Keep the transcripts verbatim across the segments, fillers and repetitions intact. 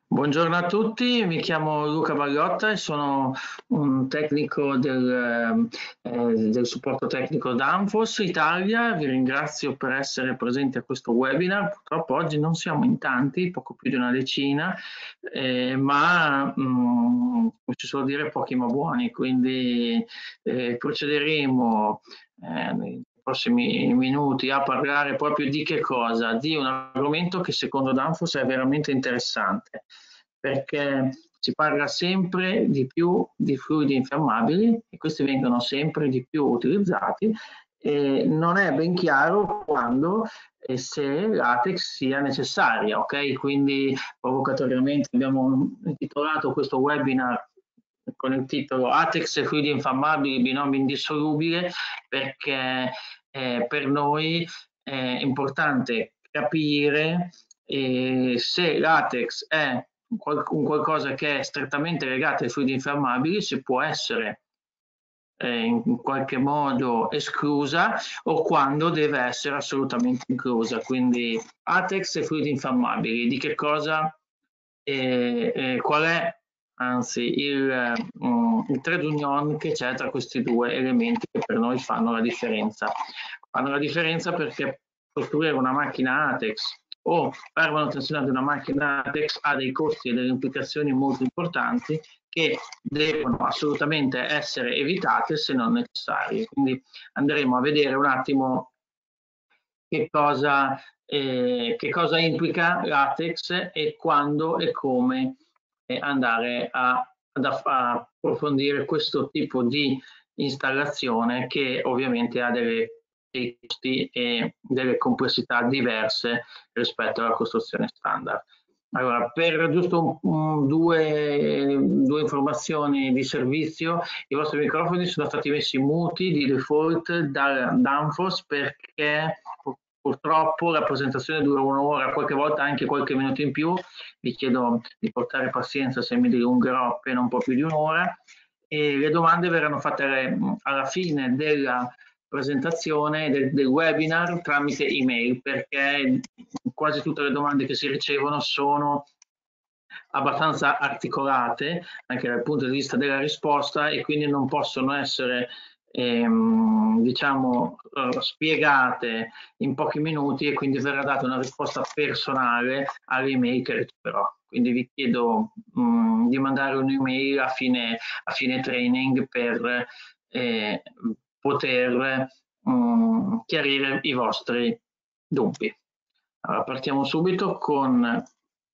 Buongiorno a tutti, mi chiamo Luca Bagliotta e sono un tecnico del, eh, del supporto tecnico Danfoss Italia. Vi ringrazio per essere presenti a questo webinar. Purtroppo oggi non siamo in tanti, poco più di una decina, eh, ma mh, come si suol dire pochi ma buoni, quindi eh, procederemo eh, nei prossimi minuti a parlare proprio di che cosa? Di un argomento che secondo Danfoss è veramente interessante, perché si parla sempre di più di fluidi infiammabili e questi vengono sempre di più utilizzati e non è ben chiaro quando e se latex sia necessaria, ok? Quindi provocatoriamente abbiamo intitolato questo webinar con il titolo Latex e fluidi infiammabili, binomio indissolubile, perché eh, per noi è importante capire eh, se latex è un qualcosa che è strettamente legato ai fluidi infiammabili, se può essere eh, in qualche modo esclusa o quando deve essere assolutamente inclusa. Quindi latex e fluidi infiammabili, di che cosa, eh, eh, qual è anzi il, mm, il trade union che c'è tra questi due elementi che per noi fanno la differenza. Fanno la differenza perché costruire una macchina latex o fare manutenzione di una macchina latex ha dei costi e delle implicazioni molto importanti che devono assolutamente essere evitate se non necessarie. Quindi andremo a vedere un attimo che cosa, eh, che cosa implica latex e quando e come eh, andare a, ad a approfondire questo tipo di installazione che ovviamente ha delle, dei costi e delle complessità diverse rispetto alla costruzione standard. Allora, per giusto un, un, due, due informazioni di servizio, i vostri microfoni sono stati messi muti di default dal Danfoss perché purtroppo la presentazione dura un'ora, qualche volta anche qualche minuto in più. Vi chiedo di portare pazienza se mi dilungherò appena un po' più di un'ora. E le domande verranno fatte alla fine della presentazione del, del webinar tramite email, perché quasi tutte le domande che si ricevono sono abbastanza articolate anche dal punto di vista della risposta e quindi non possono essere ehm, diciamo uh, spiegate in pochi minuti e quindi verrà data una risposta personale all'email che riceverò. Quindi vi chiedo mh, di mandare un'email a fine, a fine training per eh, poter mh, chiarire i vostri dubbi. Allora, partiamo subito con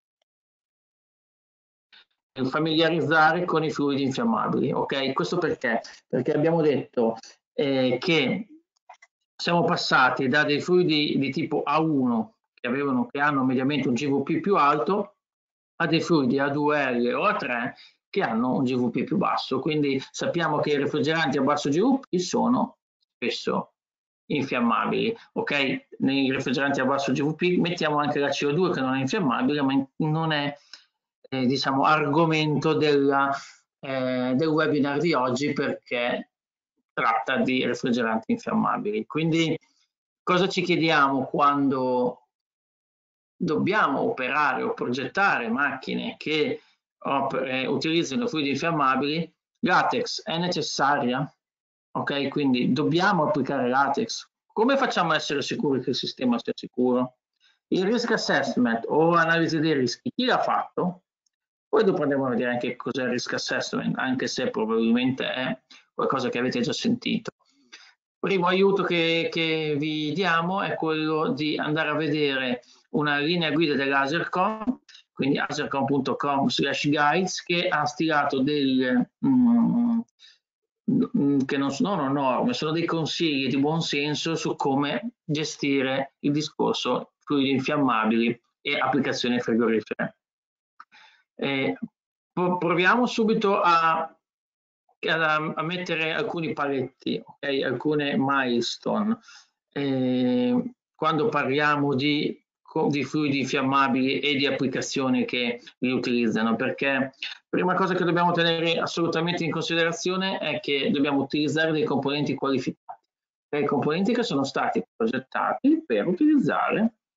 familiarizzare con i fluidi infiammabili, ok? Questo perché? Perché abbiamo detto eh, che siamo passati da dei fluidi di tipo A uno che, avevano, che hanno mediamente un G V P più alto a dei fluidi A due L o A tre che hanno un G V P più basso. Quindi sappiamo che i refrigeranti a basso G V P sono spesso infiammabili, ok? Nei refrigeranti a basso G V P mettiamo anche la C O due che non è infiammabile, ma non è eh, diciamo argomento della, eh, del webinar di oggi perché tratta di refrigeranti infiammabili. Quindi cosa ci chiediamo quando dobbiamo operare o progettare macchine che eh, utilizzano fluidi infiammabili? Latex è necessaria? Ok, quindi dobbiamo applicare latex. Come facciamo a essere sicuri che il sistema sia sicuro? Il risk assessment o analisi dei rischi, chi l'ha fatto? Poi dopo andiamo a vedere anche cos'è il risk assessment, anche se probabilmente è qualcosa che avete già sentito. Il primo aiuto che, che vi diamo è quello di andare a vedere una linea guida dell'Asercom, quindi asercom punto com slash guides, che ha stilato del, mm, che non sono norme, sono dei consigli di buon senso su come gestire il discorso fluidi infiammabili e applicazioni frigorifere. Eh, proviamo subito a, a, a mettere alcuni paletti, okay? Alcune milestone. Eh, quando parliamo di, di fluidi infiammabili e di applicazioni che li utilizzano, perché la prima cosa che dobbiamo tenere assolutamente in considerazione è che dobbiamo utilizzare dei componenti qualificati, dei componenti che sono stati progettati per utilizzare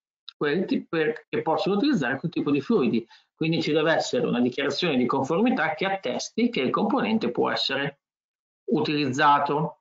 quelli per, che possono utilizzare quel tipo di fluidi. Quindi ci deve essere una dichiarazione di conformità che attesti che il componente può essere utilizzato.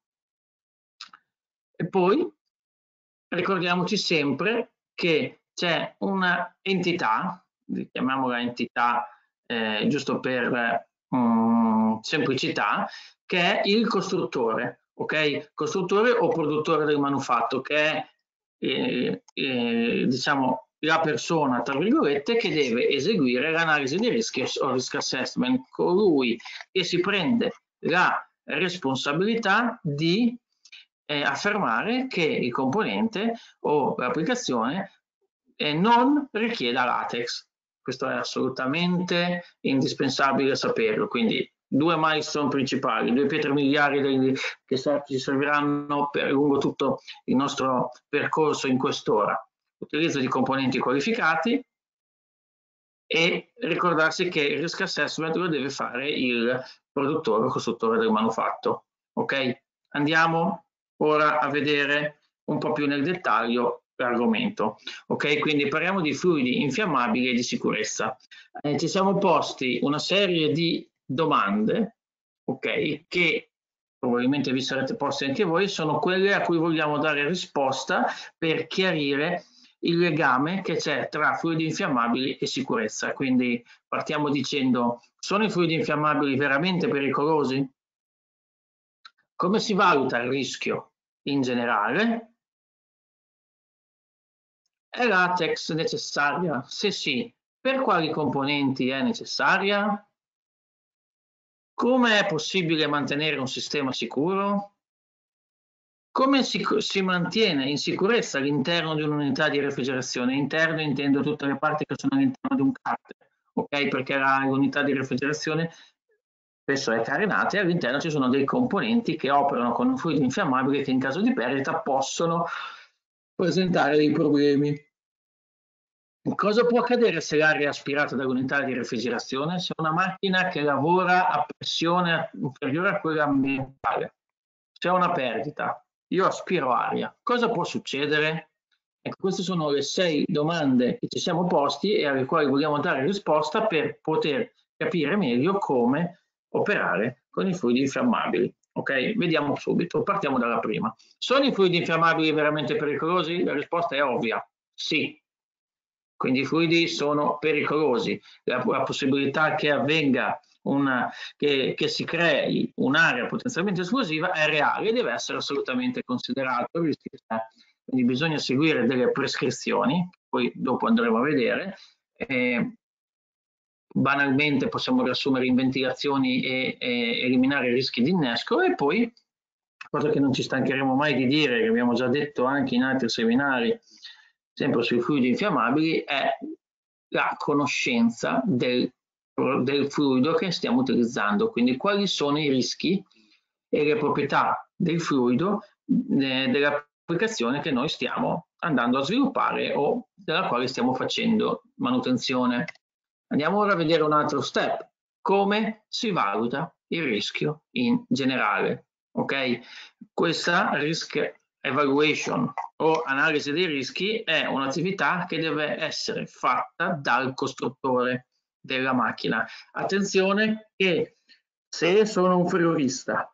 E poi ricordiamoci sempre che c'è una entità, chiamiamola entità eh, giusto per um, semplicità, che è il costruttore, ok? Costruttore o produttore del manufatto, che è eh, eh, diciamo la persona, tra virgolette, che deve eseguire l'analisi di rischio o risk assessment, colui che si prende la responsabilità di eh, affermare che il componente o l'applicazione eh, non richieda latex. Questo è assolutamente indispensabile saperlo, quindi due milestone principali, due pietre miliari dei, che ci serviranno per lungo tutto il nostro percorso in quest'ora. Utilizzo di componenti qualificati e ricordarsi che il risk assessment lo deve fare il produttore o costruttore del manufatto. Ok? Andiamo ora a vedere un po' più nel dettaglio l'argomento. Ok? Quindi parliamo di fluidi infiammabili e di sicurezza. Eh, ci siamo posti una serie di domande, ok, che probabilmente vi sarete posti anche voi, sono quelle a cui vogliamo dare risposta per chiarire il legame che c'è tra fluidi infiammabili e sicurezza. Quindi partiamo dicendo: sono i fluidi infiammabili veramente pericolosi? Come si valuta il rischio in generale? È latex necessaria? Se sì, per quali componenti è necessaria? Come è possibile mantenere un sistema sicuro? Come si, si mantiene in sicurezza all'interno di un'unità di refrigerazione? Interno intendo tutte le parti che sono all'interno di un carter, ok? Perché l'unità di refrigerazione spesso è carenata e all'interno ci sono dei componenti che operano con un fluido infiammabile che in caso di perdita possono presentare dei problemi. Cosa può accadere se l'aria è aspirata dall'unità di refrigerazione? Se una macchina che lavora a pressione inferiore a quella ambientale, c'è una perdita, io aspiro aria, cosa può succedere? Ecco, queste sono le sei domande che ci siamo posti e alle quali vogliamo dare risposta per poter capire meglio come operare con i fluidi infiammabili. Ok, vediamo subito, partiamo dalla prima. Sono i fluidi infiammabili veramente pericolosi? La risposta è ovvia, sì. Quindi i fluidi sono pericolosi, la, la possibilità che avvenga una, che, che si crei un'area potenzialmente esplosiva è reale e deve essere assolutamente considerato. Quindi bisogna seguire delle prescrizioni, poi dopo andremo a vedere. Eh, banalmente possiamo riassumere in ventilazioni e, e eliminare i rischi di innesco e poi, cosa che non ci stancheremo mai di dire, che abbiamo già detto anche in altri seminari, sempre sui fluidi infiammabili, è la conoscenza del, del fluido che stiamo utilizzando, quindi quali sono i rischi e le proprietà del fluido eh, dell'applicazione che noi stiamo andando a sviluppare o della quale stiamo facendo manutenzione. Andiamo ora a vedere un altro step, come si valuta il rischio in generale. Ok? Questa risk evaluation o analisi dei rischi è un'attività che deve essere fatta dal costruttore della macchina. Attenzione che se sono un friorista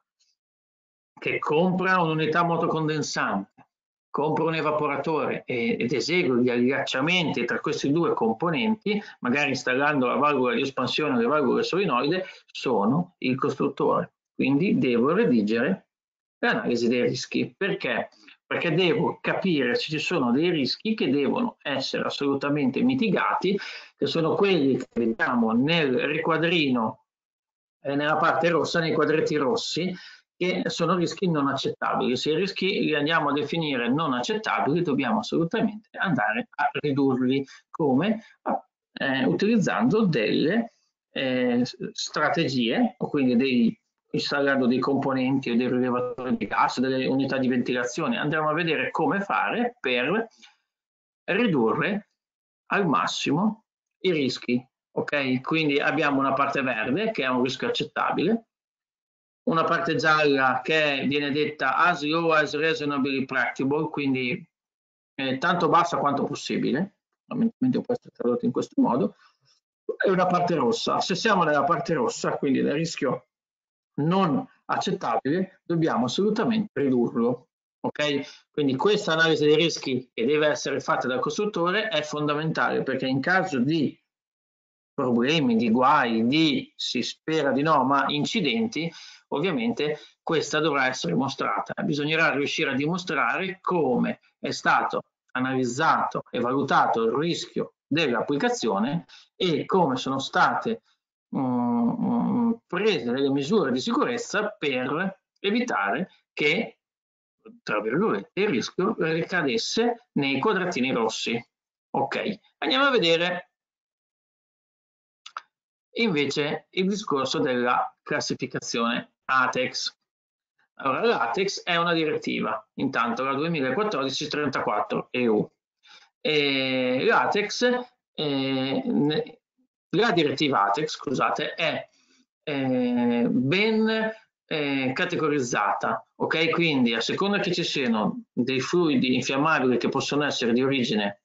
che compra un'unità motocondensante, compra un evaporatore ed esegue gli allacciamenti tra questi due componenti, magari installando la valvola di espansione e le valvole solenoide, sono il costruttore. Quindi devo redigere l'analisi dei rischi. Perché? Perché devo capire se ci sono dei rischi che devono essere assolutamente mitigati, che sono quelli che vediamo nel riquadrino, eh, nella parte rossa, nei quadretti rossi, che sono rischi non accettabili. Se i rischi li andiamo a definire non accettabili, dobbiamo assolutamente andare a ridurli. Come? Eh, utilizzando delle eh, strategie, o quindi dei, installando dei componenti o dei rilevatori di gas, delle unità di ventilazione. Andremo a vedere come fare per ridurre al massimo i rischi. Ok? Quindi abbiamo una parte verde che è un rischio accettabile, una parte gialla che viene detta as low as reasonably practicable, quindi eh, tanto bassa quanto possibile, fondamentalmente può essere tradotto in questo modo, è una parte rossa. Se siamo nella parte rossa, quindi nel rischio non accettabile, dobbiamo assolutamente ridurlo. Ok? Quindi questa analisi dei rischi che deve essere fatta dal costruttore è fondamentale, perché in caso di problemi, di guai, di, si spera di no, ma incidenti, ovviamente questa dovrà essere mostrata. Bisognerà riuscire a dimostrare come è stato analizzato e valutato il rischio dell'applicazione e come sono state um, prese delle misure di sicurezza per evitare che, tra virgolette, il rischio ricadesse nei quadratini rossi. Ok, andiamo a vedere invece il discorso della classificazione ATEX. Allora, l'ATEX è una direttiva, intanto la duemilaquattordici trentaquattro E U. E l'ATEX, eh, la direttiva ATEX, scusate, è eh, ben eh, categorizzata, ok? Quindi a seconda che ci siano dei fluidi infiammabili che possono essere di origine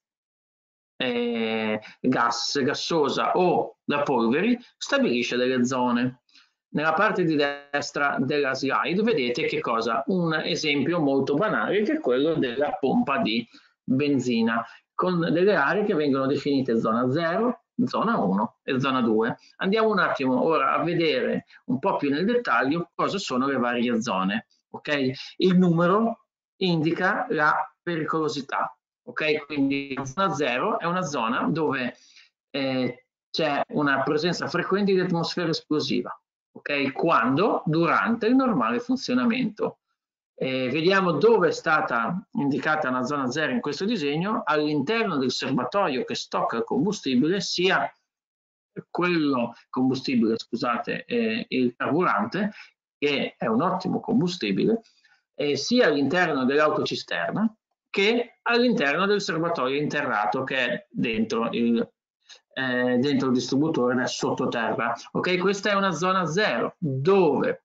eh, gas, gassosa o da polveri, stabilisce delle zone. Nella parte di destra della slide vedete che cosa? Un esempio molto banale che è quello della pompa di benzina, con delle aree che vengono definite zona zero, zona uno e zona due. Andiamo un attimo ora a vedere un po' più nel dettaglio cosa sono le varie zone. Okay? Il numero indica la pericolosità. Ok, quindi la zona zero è una zona dove eh, c'è una presenza frequente di atmosfera esplosiva, ok? Quando? Durante il normale funzionamento. Eh, vediamo dove è stata indicata una zona zero in questo disegno, all'interno del serbatoio che stocca il combustibile, sia quello combustibile, scusate, eh, il carburante, che è un ottimo combustibile, eh, sia all'interno dell'autocisterna, che all'interno del serbatoio interrato che è dentro il, eh, dentro il distributore da sottoterra. Ok, questa è una zona zero dove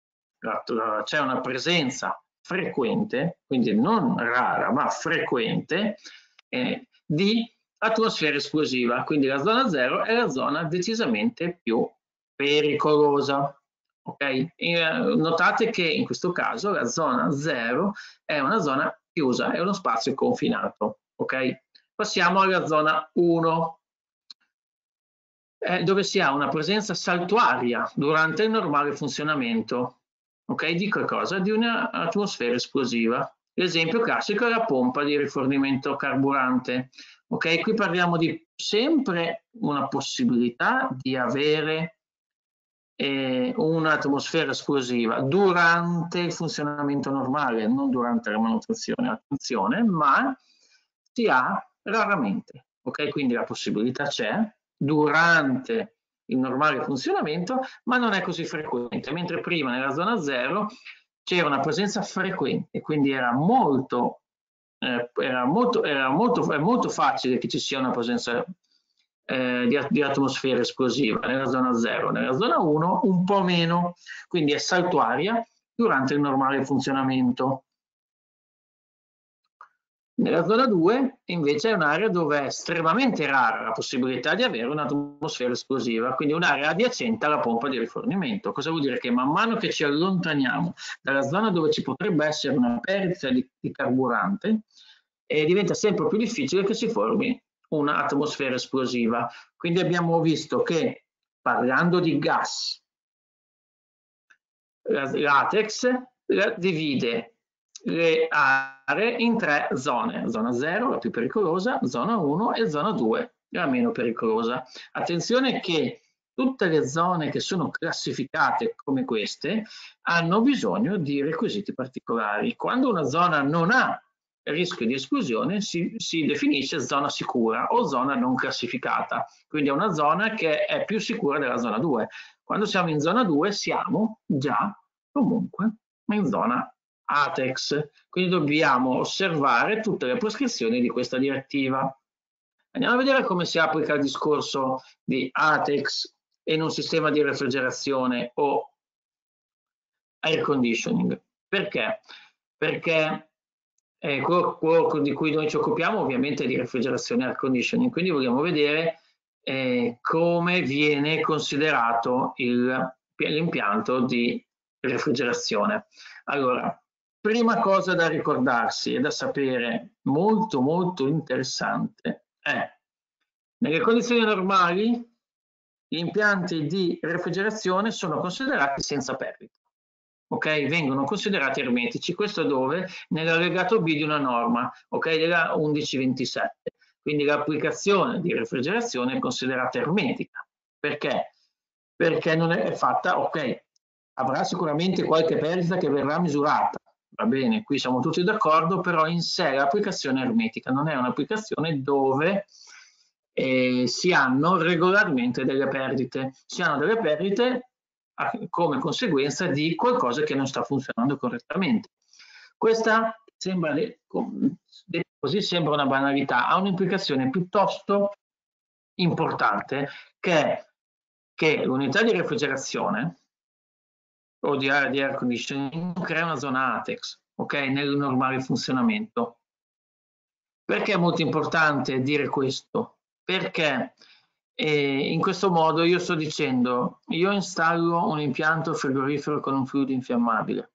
c'è una presenza frequente, quindi non rara ma frequente, eh, di atmosfera esplosiva. Quindi la zona zero è la zona decisamente più pericolosa. Okay? E, notate che in questo caso la zona zero è una zona chiusa, è uno spazio confinato. Okay? Passiamo alla zona uno, eh, dove si ha una presenza saltuaria durante il normale funzionamento. Okay? Di che cosa? Di un'atmosfera esplosiva. L'esempio classico è la pompa di rifornimento carburante. Okay? Qui parliamo di sempre una possibilità di avere eh, un'atmosfera esplosiva durante il funzionamento normale, non durante la manutenzione, attenzione, ma si ha raramente. Ok, quindi la possibilità c'è durante il normale funzionamento, ma non è così frequente, mentre prima nella zona zero c'era una presenza frequente, quindi era molto, eh, era molto, era molto, è molto facile che ci sia una presenza Eh, di, di atmosfera esplosiva nella zona zero, nella zona uno un po' meno, quindi è saltuaria durante il normale funzionamento. Nella zona due invece è un'area dove è estremamente rara la possibilità di avere un'atmosfera esplosiva, quindi un'area adiacente alla pompa di rifornimento. Cosa vuol dire? Che man mano che ci allontaniamo dalla zona dove ci potrebbe essere una perdita di, di carburante, eh, diventa sempre più difficile che si formi un'atmosfera esplosiva. Quindi abbiamo visto che, parlando di gas, l'ATEX divide le aree in tre zone: zona zero, la più pericolosa, zona uno e zona due, la meno pericolosa. Attenzione che tutte le zone che sono classificate come queste hanno bisogno di requisiti particolari. Quando una zona non ha rischio di esplosione si, si definisce zona sicura o zona non classificata, quindi è una zona che è più sicura della zona due. Quando siamo in zona due siamo già comunque in zona ATEX, quindi dobbiamo osservare tutte le prescrizioni di questa direttiva. Andiamo a vedere come si applica il discorso di ATEX in un sistema di refrigerazione o air conditioning. Perché? Perché eh, quello, quello di cui noi ci occupiamo ovviamente è di refrigerazione e air conditioning, quindi vogliamo vedere eh, come viene considerato l'impianto di refrigerazione. Allora, prima cosa da ricordarsi e da sapere, molto molto interessante, è nelle condizioni normali gli impianti di refrigerazione sono considerati senza perdita. Ok, vengono considerati ermetici. Questo dove? Nell'allegato B di una norma, ok, della undici ventisette. Quindi l'applicazione di refrigerazione è considerata ermetica. Perché? Perché non è fatta, ok, avrà sicuramente qualche perdita che verrà misurata, va bene, qui siamo tutti d'accordo, però in sé l'applicazione è ermetica, non è un'applicazione dove eh, si hanno regolarmente delle perdite. Si hanno delle perdite come conseguenza di qualcosa che non sta funzionando correttamente. Questa sembra, detto così, sembra una banalità, ha un'implicazione piuttosto importante, che è che l'unità di refrigerazione o di air, di air conditioning crea una zona ATEX, ok, nel normale funzionamento. Perché è molto importante dire questo? Perché e in questo modo io sto dicendo, io installo un impianto frigorifero con un fluido infiammabile.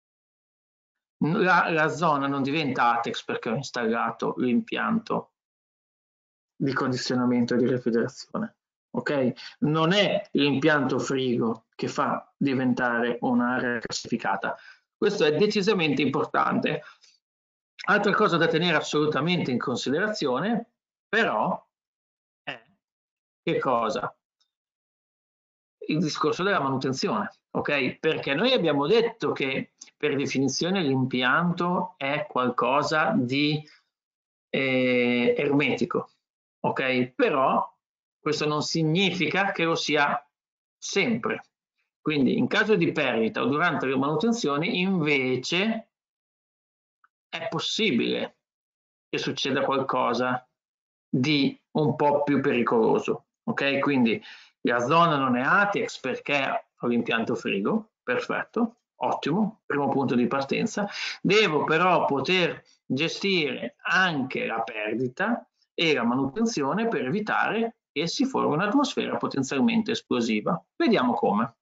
La, la zona non diventa ATEX perché ho installato l'impianto di condizionamento e di refrigerazione. Ok? Non è l'impianto frigo che fa diventare un'area classificata. Questo è decisamente importante. Altra cosa da tenere assolutamente in considerazione, però, è che cosa? Il discorso della manutenzione, ok? Perché noi abbiamo detto che per definizione l'impianto è qualcosa di eh, ermetico, ok? Però questo non significa che lo sia sempre. Quindi in caso di perdita o durante le manutenzioni invece è possibile che succeda qualcosa di un po' più pericoloso, ok? Quindi la zona non è ATEX perché ho l'impianto frigo, perfetto, ottimo, primo punto di partenza. Devo però poter gestire anche la perdita e la manutenzione per evitare che si formi un'atmosfera potenzialmente esplosiva. Vediamo come.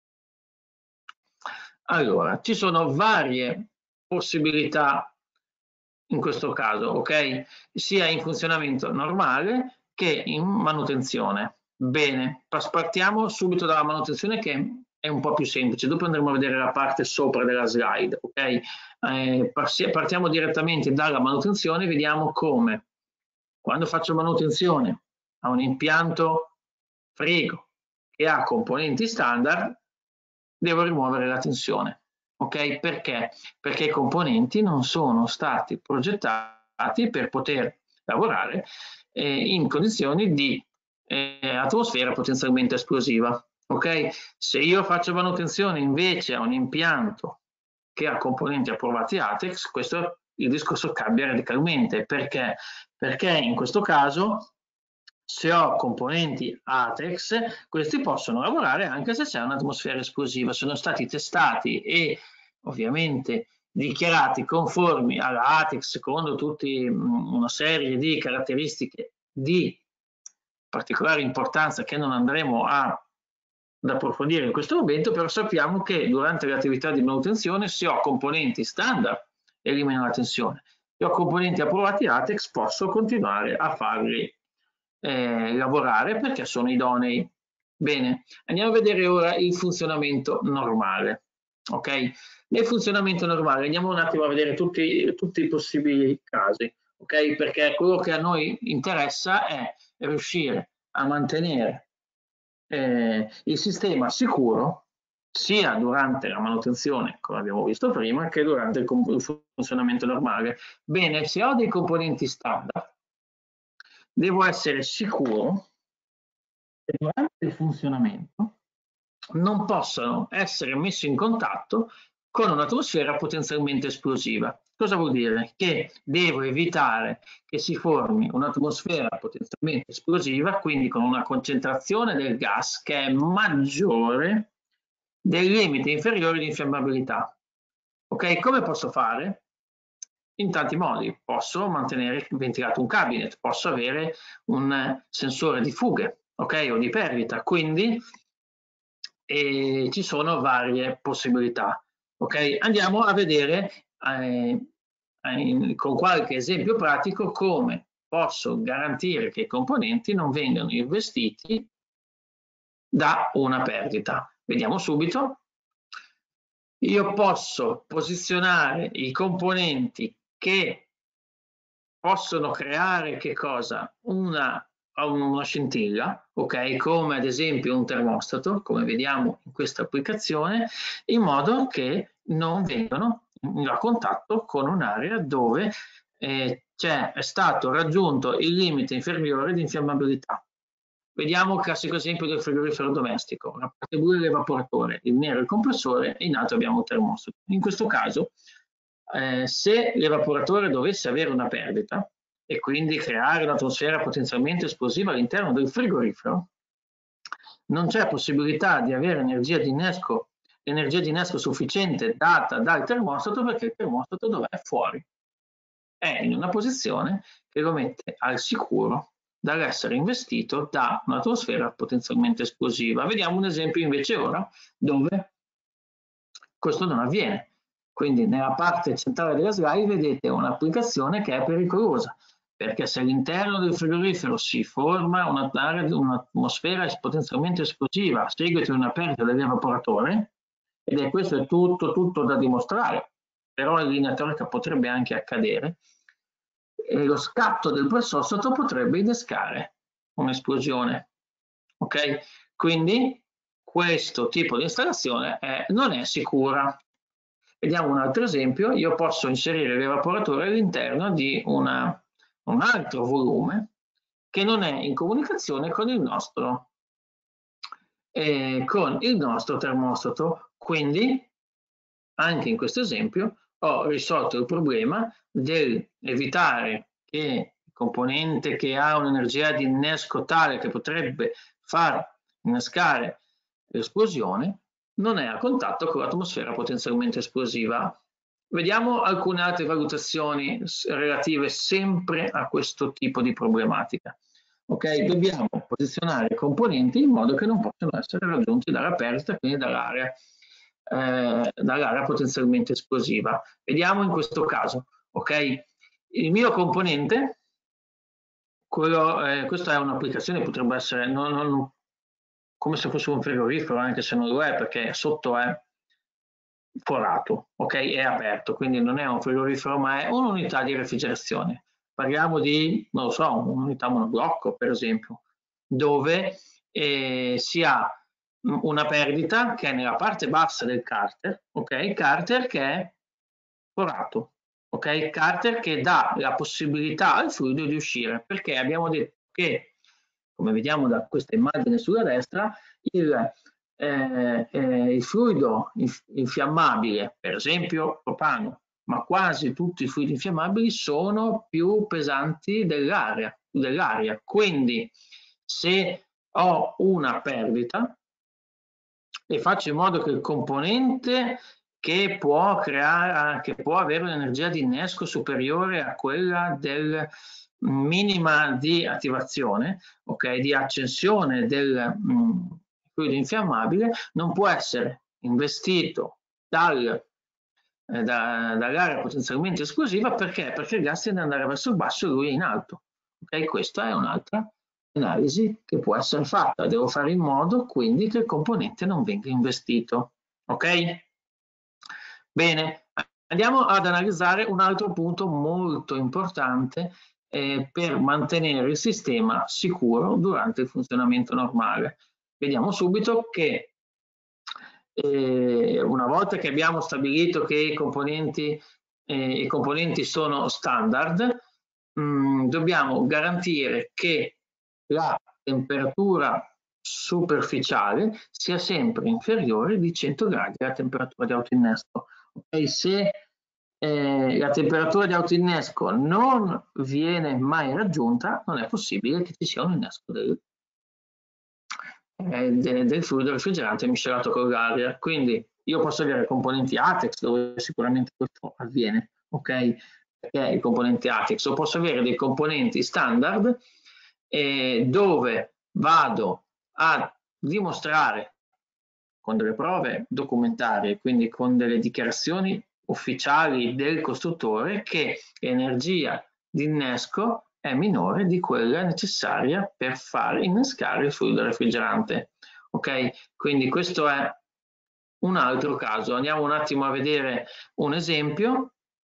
Allora, ci sono varie possibilità in questo caso, ok? Sia in funzionamento normale che in manutenzione. Bene, partiamo subito dalla manutenzione che è un po' più semplice, dopo andremo a vedere la parte sopra della slide, ok? Eh, partiamo direttamente dalla manutenzione, vediamo come quando faccio manutenzione a un impianto frigo che ha componenti standard, devo rimuovere la tensione. Ok? Perché? Perché i componenti non sono stati progettati per poter lavorare eh, in condizioni di eh, atmosfera potenzialmente esplosiva. Ok? Se io faccio manutenzione invece a un impianto che ha componenti approvati ATEX, questo il discorso cambia radicalmente. Perché? Perché in questo caso se ho componenti ATEX, questi possono lavorare anche se c'è un'atmosfera esplosiva. Sono stati testati e ovviamente dichiarati conformi alla ATEX secondo tutta una serie di caratteristiche di particolare importanza che non andremo a, ad approfondire in questo momento, però sappiamo che durante le attività di manutenzione se ho componenti standard elimino la tensione, se ho componenti approvati ATEX posso continuare a farli eh, lavorare perché sono idonei. Bene, andiamo a vedere ora il funzionamento normale. Ok? Nel funzionamento normale andiamo un attimo a vedere tutti, tutti i possibili casi, ok? Perché quello che a noi interessa è riuscire a mantenere eh, il sistema sicuro sia durante la manutenzione, come abbiamo visto prima, che durante il, il funzionamento normale. Bene, se ho dei componenti standard, devo essere sicuro che durante il funzionamento non possano essere messi in contatto con un'atmosfera potenzialmente esplosiva. Cosa vuol dire? Che devo evitare che si formi un'atmosfera potenzialmente esplosiva, quindi con una concentrazione del gas che è maggiore del limite inferiore di infiammabilità. Ok? Come posso fare? in tanti modi. Posso mantenere ventilato un cabinet, posso avere un sensore di fughe, ok, o di perdita, quindi eh, ci sono varie possibilità. Ok, andiamo a vedere eh, eh, con qualche esempio pratico come posso garantire che i componenti non vengano investiti da una perdita. Vediamo subito. Io posso posizionare i componenti che possono creare che cosa? Una, una scintilla, ok? Come ad esempio un termostato, come vediamo in questa applicazione, in modo che non vengano a contatto con un'area dove eh, c'è, è stato raggiunto il limite inferiore di infiammabilità. Vediamo il classico esempio del frigorifero domestico, la parte blu è l'evaporatore, il nero è il compressore e in alto abbiamo un termostato. In questo caso, eh, se l'evaporatore dovesse avere una perdita e quindi creare un'atmosfera potenzialmente esplosiva all'interno del frigorifero, non c'è possibilità di avere energia di innesco, energia di innesco sufficiente data dal termostato perché il termostato dov'è? Fuori. È in una posizione che lo mette al sicuro dall'essere investito da un'atmosfera potenzialmente esplosiva. Vediamo un esempio invece ora dove questo non avviene. Quindi nella parte centrale della slide vedete un'applicazione che è pericolosa, perché se all'interno del frigorifero si forma un'atmosfera potenzialmente esplosiva a seguito di una perdita dell'evaporatore, ed è questo è tutto, tutto da dimostrare, però in linea teorica potrebbe anche accadere, e lo scatto del pressostato potrebbe innescare un'esplosione. Ok? Quindi questo tipo di installazione è, non è sicura. Vediamo un altro esempio. Io posso inserire l'evaporatore all'interno di una, un altro volume che non è in comunicazione con il nostro, eh, con il nostro termostato. Quindi, anche in questo esempio, ho risolto il problema di evitare che il componente che ha un'energia di innesco tale che potrebbe far innescare l'esplosione non è a contatto con l'atmosfera potenzialmente esplosiva. Vediamo alcune altre valutazioni relative sempre a questo tipo di problematica. Ok, dobbiamo posizionare i componenti in modo che non possano essere raggiunti dalla perdita, quindi dall'area eh, dall'area potenzialmente esplosiva. Vediamo in questo caso, ok? Il mio componente, quello, eh, questa è un'applicazione, potrebbe essere non, non, come se fosse un frigorifero, anche se non lo è, perché sotto è forato, ok? È aperto, quindi non è un frigorifero, ma è un'unità di refrigerazione. Parliamo di, non lo so, un'unità monoblocco, per esempio, dove eh, si ha una perdita che è nella parte bassa del carter, ok? Carter che è forato, ok? Carter che dà la possibilità al fluido di uscire, perché abbiamo detto che, come vediamo da questa immagine sulla destra, il, eh, eh, il fluido inf infiammabile, per esempio propano, ma quasi tutti i fluidi infiammabili sono più pesanti dell'aria, dell'aria. Quindi se ho una perdita e faccio in modo che il componente che può creare, che può avere un'energia di innesco superiore a quella del minima di attivazione, ok, di accensione del mh, fluido infiammabile, non può essere investito dal, eh, da, dall'area potenzialmente esplosiva. Perché? Perché il gas tende ad andare verso il basso e lui è in alto. Ok, questa è un'altra analisi che può essere fatta. Devo fare in modo quindi che il componente non venga investito. Ok? Bene, andiamo ad analizzare un altro punto molto importante eh, per mantenere il sistema sicuro durante il funzionamento normale. Vediamo subito che eh, una volta che abbiamo stabilito che i componenti, eh, i componenti sono standard, mh, dobbiamo garantire che la temperatura superficiale sia sempre inferiore di cento gradi alla temperatura di autoinnesto. Okay? Se eh, la temperatura di autoinnesco non viene mai raggiunta, non è possibile che ci sia un innesco del, eh, de, del fluido refrigerante miscelato con l'aria. Quindi io posso avere componenti ATEX dove sicuramente questo avviene, ok? che è il componente ATEX, o posso avere dei componenti standard eh, dove vado a dimostrare con delle prove documentarie, quindi con delle dichiarazioni ufficiali del costruttore, che l'energia di innesco è minore di quella necessaria per far innescare il fluido refrigerante. Ok? Quindi questo è un altro caso. Andiamo un attimo a vedere un esempio.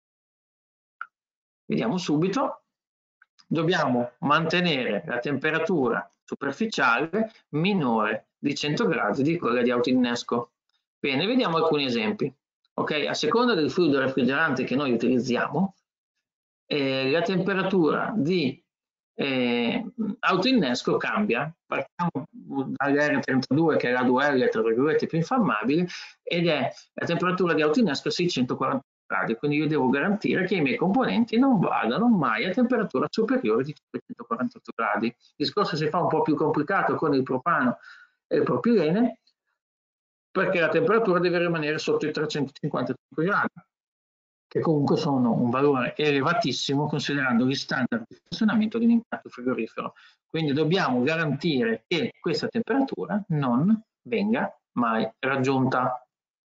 Vediamo subito. Dobbiamo mantenere la temperatura superficiale minore di cento gradi di quella di autoinnesco. Bene, vediamo alcuni esempi. Ok, a seconda del fluido refrigerante che noi utilizziamo, eh, la temperatura di eh, autoinnesco cambia. Partiamo dall'R trentadue, che è la due L, tra virgolette, più infiammabile, ed è la temperatura di autoinnesco a seicentoquaranta gradi, quindi io devo garantire che i miei componenti non vadano mai a temperatura superiore di cinquecentoquarantotto gradi. Il discorso si fa un po' più complicato con il propano e il propilene, perché la temperatura deve rimanere sotto i trecentocinquantacinque gradi, che comunque sono un valore elevatissimo considerando gli standard di funzionamento di un impianto frigorifero. Quindi dobbiamo garantire che questa temperatura non venga mai raggiunta.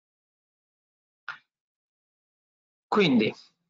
Quindi,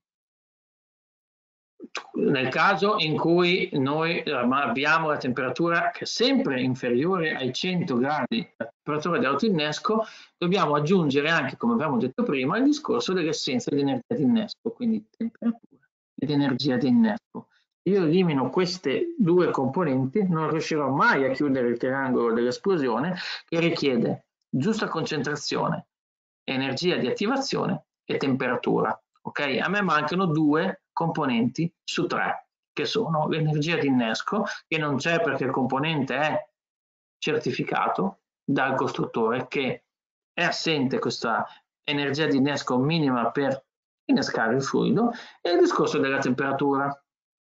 nel caso in cui noi abbiamo la temperatura che è sempre inferiore ai cento gradi, la temperatura di autoinnesco, dobbiamo aggiungere anche, come abbiamo detto prima, il discorso dell'essenza di energia di innesco, quindi temperatura ed energia di innesco. Se io elimino queste due componenti, non riuscirò mai a chiudere il triangolo dell'esplosione, che richiede giusta concentrazione, energia di attivazione e temperatura. Ok? A me mancano due componenti su tre, che sono l'energia di innesco, che non c'è perché il componente è certificato dal costruttore, che è assente questa energia di innesco minima per innescare il fluido, e il discorso della temperatura.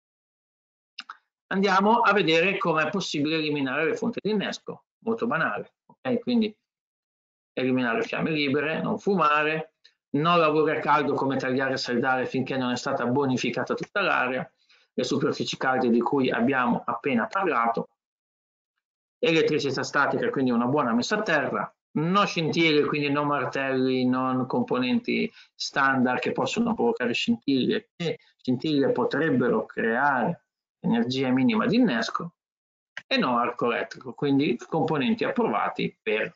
Andiamo a vedere come è possibile eliminare le fonti di innesco, molto banale. Ok? Quindi eliminare fiamme libere, non fumare, non lavorare a caldo come tagliare e saldare finché non è stata bonificata tutta l'area, le superfici calde di cui abbiamo appena parlato, elettricità statica, quindi una buona messa a terra, non scintille, quindi non martelli, non componenti standard che possono provocare scintille, che scintille potrebbero creare energia minima di innesco, e no arco elettrico, quindi componenti approvati per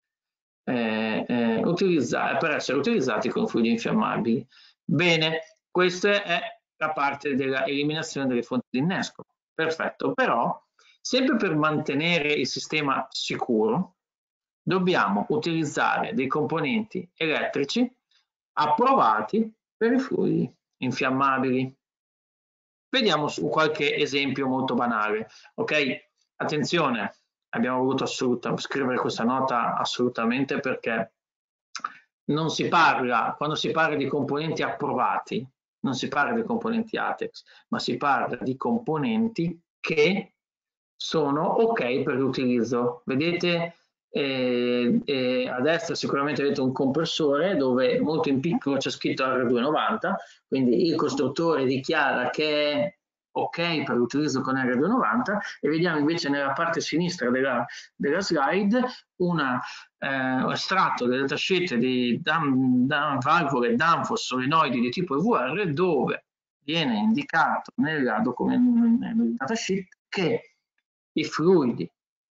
Eh, eh, utilizzare, per essere utilizzati con fluidi infiammabili. Bene, questa è la parte dell'eliminazione delle fonti di innesco. Perfetto, però sempre per mantenere il sistema sicuro dobbiamo utilizzare dei componenti elettrici approvati per i fluidi infiammabili. Vediamo su qualche esempio molto banale. Ok, attenzione, abbiamo voluto scrivere questa nota assolutamente perché non si parla, quando si parla di componenti approvati, non si parla di componenti ATEX, ma si parla di componenti che sono ok per l'utilizzo. Vedete eh, eh, a destra sicuramente avete un compressore dove molto in piccolo c'è scritto R duecentonovanta, quindi il costruttore dichiara che è ok per l'utilizzo con R duecentonovanta, e vediamo invece nella parte sinistra della, della slide una, eh, un estratto del datasheet di dam, dam, valvole Danfoss solenoidi di tipo E V R, dove viene indicato nella nel datasheet che i fluidi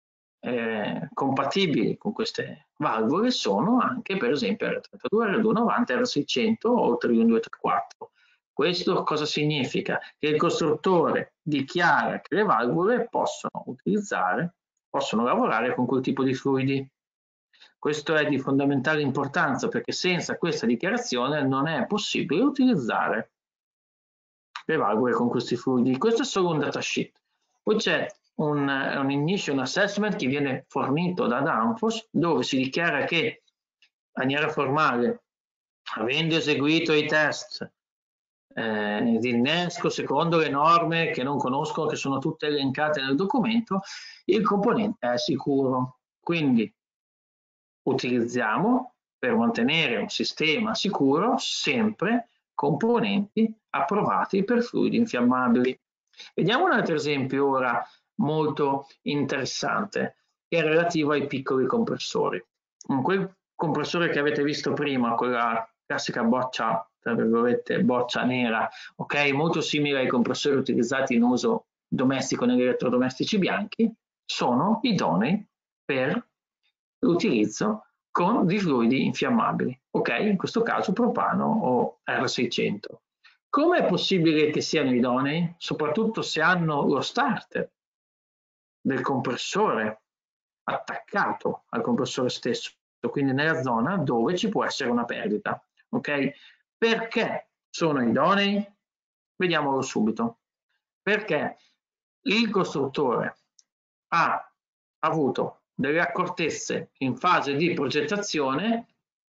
eh, compatibili con queste valvole sono anche per esempio R trentadue, R duecentonovanta, R seicento o Trion duecentotrentaquattro. Questo cosa significa? Che il costruttore dichiara che le valvole possono utilizzare, possono lavorare con quel tipo di fluidi. Questo è di fondamentale importanza perché senza questa dichiarazione non è possibile utilizzare le valvole con questi fluidi. Questo è solo un datasheet. Poi c'è un, un initial assessment che viene fornito da Danfoss, dove si dichiara che in maniera formale, avendo eseguito i test eh, di innesco secondo le norme che non conosco, che sono tutte elencate nel documento, il componente è sicuro. Quindi utilizziamo, per mantenere un sistema sicuro, sempre componenti approvati per fluidi infiammabili. Vediamo un altro esempio ora molto interessante, che è relativo ai piccoli compressori. Quel compressore che avete visto prima, quella classica boccia, tra virgolette, boccia nera, ok, molto simile ai compressori utilizzati in uso domestico negli elettrodomestici bianchi, sono idonei per l'utilizzo con di fluidi infiammabili, ok, in questo caso propano o R seicento. Come è possibile che siano idonei? Soprattutto se hanno lo starter del compressore attaccato al compressore stesso, quindi nella zona dove ci può essere una perdita. Ok? Perché sono idonei? Vediamolo subito. Perché il costruttore ha avuto delle accortezze in fase di progettazione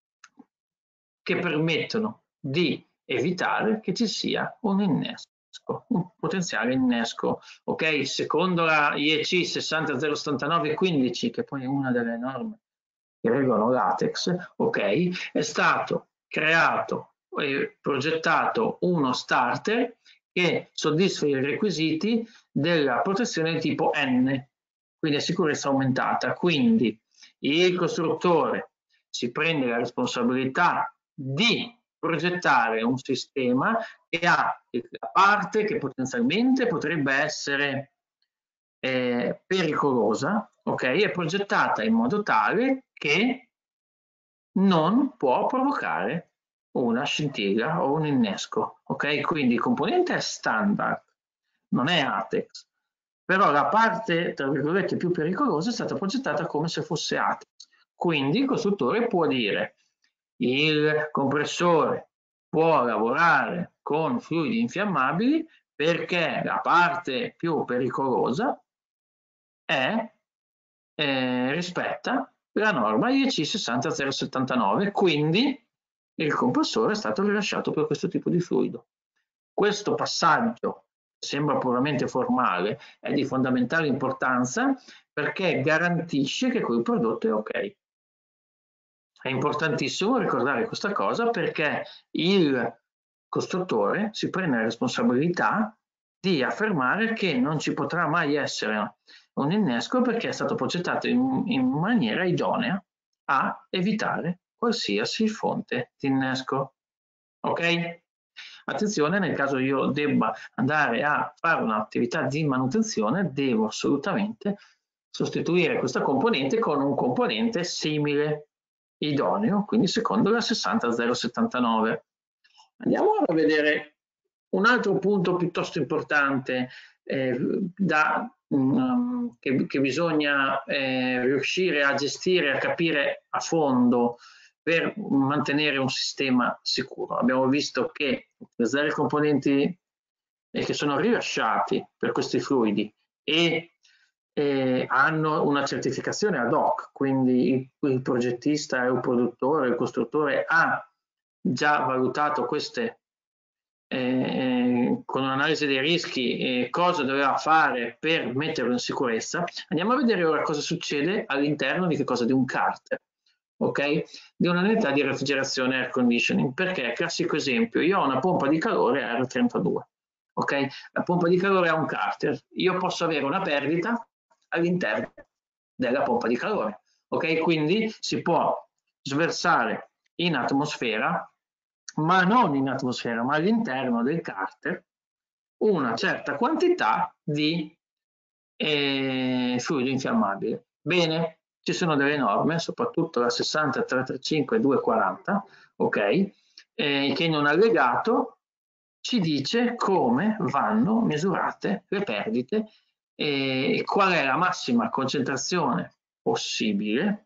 che permettono di evitare che ci sia un innesco, un potenziale innesco. Ok, secondo la I E C sei zero zero sette nove uno cinque, che poi è una delle norme che regolano latex, ok, è stato creato e progettato uno starter che soddisfa i requisiti della protezione di tipo N, quindi a sicurezza aumentata. Quindi il costruttore si prende la responsabilità di progettare un sistema che ha la parte che potenzialmente potrebbe essere eh, pericolosa, ok? È progettata in modo tale che non può provocare una scintilla o un innesco, ok? Quindi il componente è standard, non è ATEX, però la parte, tra virgolette, più pericolosa è stata progettata come se fosse ATEX. Quindi il costruttore può dire il compressore può lavorare con fluidi infiammabili perché la parte più pericolosa è, eh, rispetta la norma I E C sei zero zero sette nove, quindi il compressore è stato rilasciato per questo tipo di fluido. Questo passaggio sembra puramente formale, è di fondamentale importanza perché garantisce che quel prodotto è ok. È importantissimo ricordare questa cosa perché il costruttore si prende la responsabilità di affermare che non ci potrà mai essere un innesco perché è stato progettato in, in maniera idonea a evitare qualsiasi fonte di innesco. Ok? Attenzione, nel caso io debba andare a fare un'attività di manutenzione, devo assolutamente sostituire questa componente con un componente simile, idoneo, quindi secondo la sei zero zero sette nove. Andiamo ora a vedere un altro punto piuttosto importante eh, da, um, che, che bisogna eh, riuscire a gestire, a capire a fondo per mantenere un sistema sicuro. Abbiamo visto che utilizzare i componenti eh, che sono rilasciati per questi fluidi e eh, hanno una certificazione ad hoc, quindi il, il progettista, il produttore, il costruttore ha già valutato queste eh, con un'analisi dei rischi eh, cosa doveva fare per metterlo in sicurezza. Andiamo a vedere ora cosa succede all'interno di che cosa? Di un carter, ok? Di un'unità di refrigerazione air conditioning, perché classico esempio, io ho una pompa di calore R trentadue, ok? La pompa di calore ha un carter, io posso avere una perdita all'interno della pompa di calore, ok? Quindi si può sversare in atmosfera, ma non in atmosfera, ma all'interno del carter, una certa quantità di eh, fluido infiammabile. Bene, ci sono delle norme, soprattutto la sessanta tre trentacinque duecentoquaranta, ok, eh, che in un allegato ci dice come vanno misurate le perdite e qual è la massima concentrazione possibile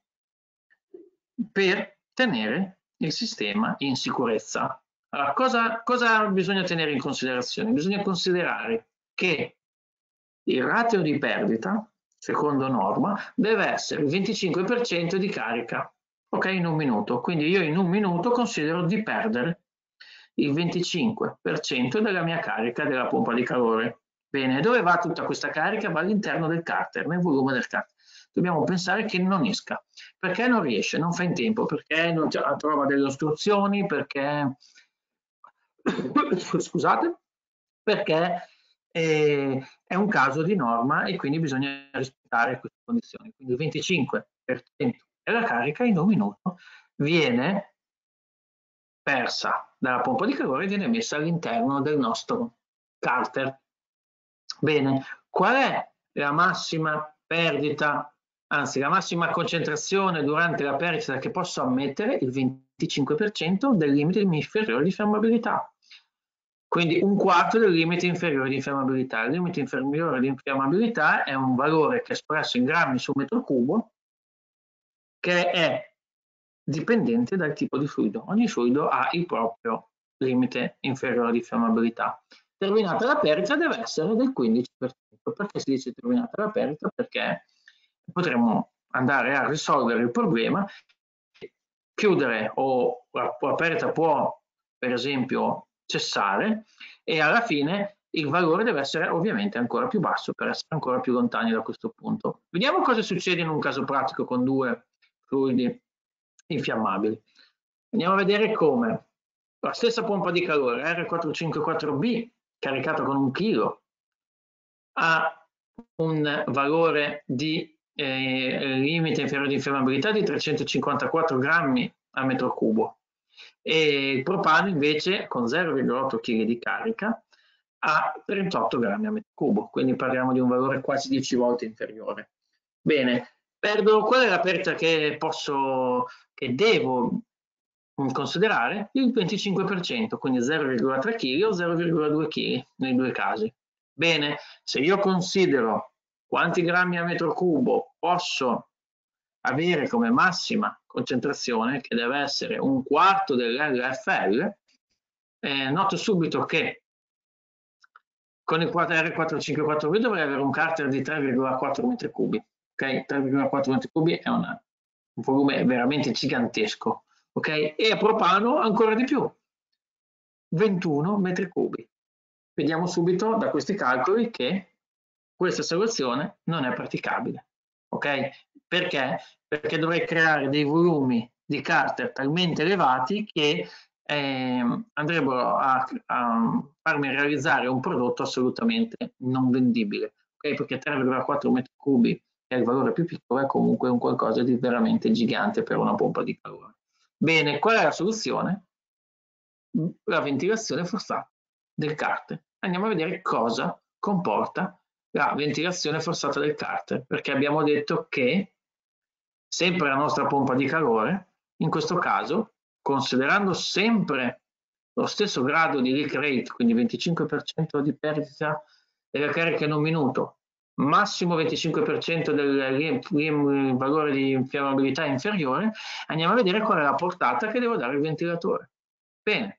per tenere il sistema in sicurezza. Allora, cosa, cosa bisogna tenere in considerazione? Bisogna considerare che il ratio di perdita, secondo norma, deve essere il venticinque per cento di carica, ok, in un minuto. Quindi io in un minuto considero di perdere il venticinque per cento della mia carica della pompa di calore. Bene, dove va tutta questa carica? Va all'interno del carter, nel volume del carter. Dobbiamo pensare che non esca. Perché non riesce? Non fa in tempo, perché non trova delle ostruzioni, perché scusate, perché eh, è un caso di norma e quindi bisogna rispettare queste condizioni. Quindi il venticinque per cento della carica in un minuto viene persa dalla pompa di calore e viene messa all'interno del nostro carter. Bene, qual è la massima perdita, anzi la massima concentrazione durante la perdita che posso ammettere? Il venticinque per cento del limite inferiore di fiammabilità. Quindi un quarto del limite inferiore di infiammabilità. Il limite inferiore di infiammabilità è un valore che è espresso in grammi su metro cubo, che è dipendente dal tipo di fluido. Ogni fluido ha il proprio limite inferiore di fiammabilità. Terminata la perdita deve essere del quindici per cento. Perché si dice terminata la perdita? Perché potremmo andare a risolvere il problema, chiudere o la, la perdita può per esempio cessare e alla fine il valore deve essere ovviamente ancora più basso per essere ancora più lontani da questo punto. Vediamo cosa succede in un caso pratico con due fluidi infiammabili. Andiamo a vedere come la stessa pompa di calore R quattrocentocinquantaquattro B caricata con un chilo ha un valore di eh, limite inferiore di infiammabilità di trecentocinquantaquattro grammi a metro cubo e il propano invece con zero virgola otto chili di carica a trentotto grammi a metro cubo, quindi parliamo di un valore quasi dieci volte inferiore. Bene, perdo, qual è la perdita che posso, che devo considerare? Il venticinque per cento, quindi zero virgola tre chili o zero virgola due chili nei due casi. Bene, se io considero quanti grammi a metro cubo posso avere come massima concentrazione, che deve essere un quarto dell'L F L, eh, noto subito che con il R quattrocentocinquantaquattro B dovrei avere un carter di tre virgola quattro metri cubi. Ok, tre virgola quattro metri cubi è una, un volume veramente gigantesco. Ok, e a propano ancora di più, ventuno metri cubi. Vediamo subito da questi calcoli che questa soluzione non è praticabile. Ok? Perché? Perché dovrei creare dei volumi di carter talmente elevati che eh, andrebbero a, a farmi realizzare un prodotto assolutamente non vendibile. Okay? Perché tre virgola quattro metri cubi, che è il valore più piccolo, è comunque un qualcosa di veramente gigante per una pompa di calore. Bene, qual è la soluzione? La ventilazione forzata del carter. Andiamo a vedere cosa comporta la ventilazione forzata del carter, perché abbiamo detto che sempre la nostra pompa di calore, in questo caso, considerando sempre lo stesso grado di leak rate, quindi venticinque per cento di perdita della carica in un minuto, massimo venticinque per cento del valore di infiammabilità inferiore, andiamo a vedere qual è la portata che devo dare al ventilatore. Bene,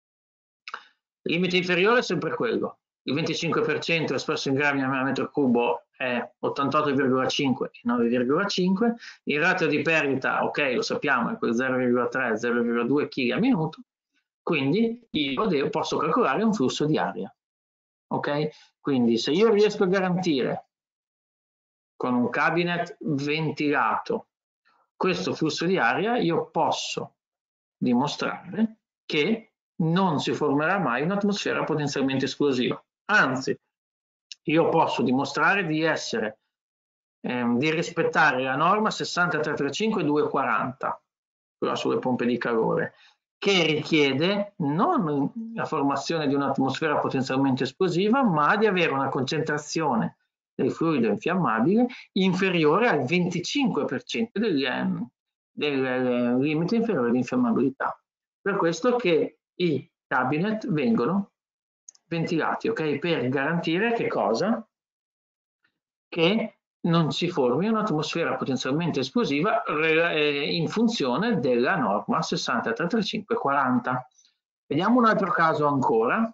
il limite inferiore è sempre quello, il venticinque per cento espresso in grammi a metro cubo è ottantotto virgola cinque e nove virgola cinque, il ratio di perdita, ok, lo sappiamo, è quel zero virgola tre zero virgola due kg a minuto, quindi io devo, posso calcolare un flusso di aria. Ok? Quindi se io riesco a garantire con un cabinet ventilato questo flusso di aria, io posso dimostrare che non si formerà mai un'atmosfera potenzialmente esplosiva. Anzi, io posso dimostrare di essere, ehm, di rispettare la norma sessanta tre trentacinque duecentoquaranta, quella sulle pompe di calore, che richiede non la formazione di un'atmosfera potenzialmente esplosiva, ma di avere una concentrazione del fluido infiammabile inferiore al venticinque per cento del, del limite inferiore di infiammabilità. Per questo che i cabinet vengono ventilati, ok? Per garantire che cosa? Che non si formi un'atmosfera potenzialmente esplosiva in funzione della norma sessanta trentacinque quaranta. Vediamo un altro caso ancora,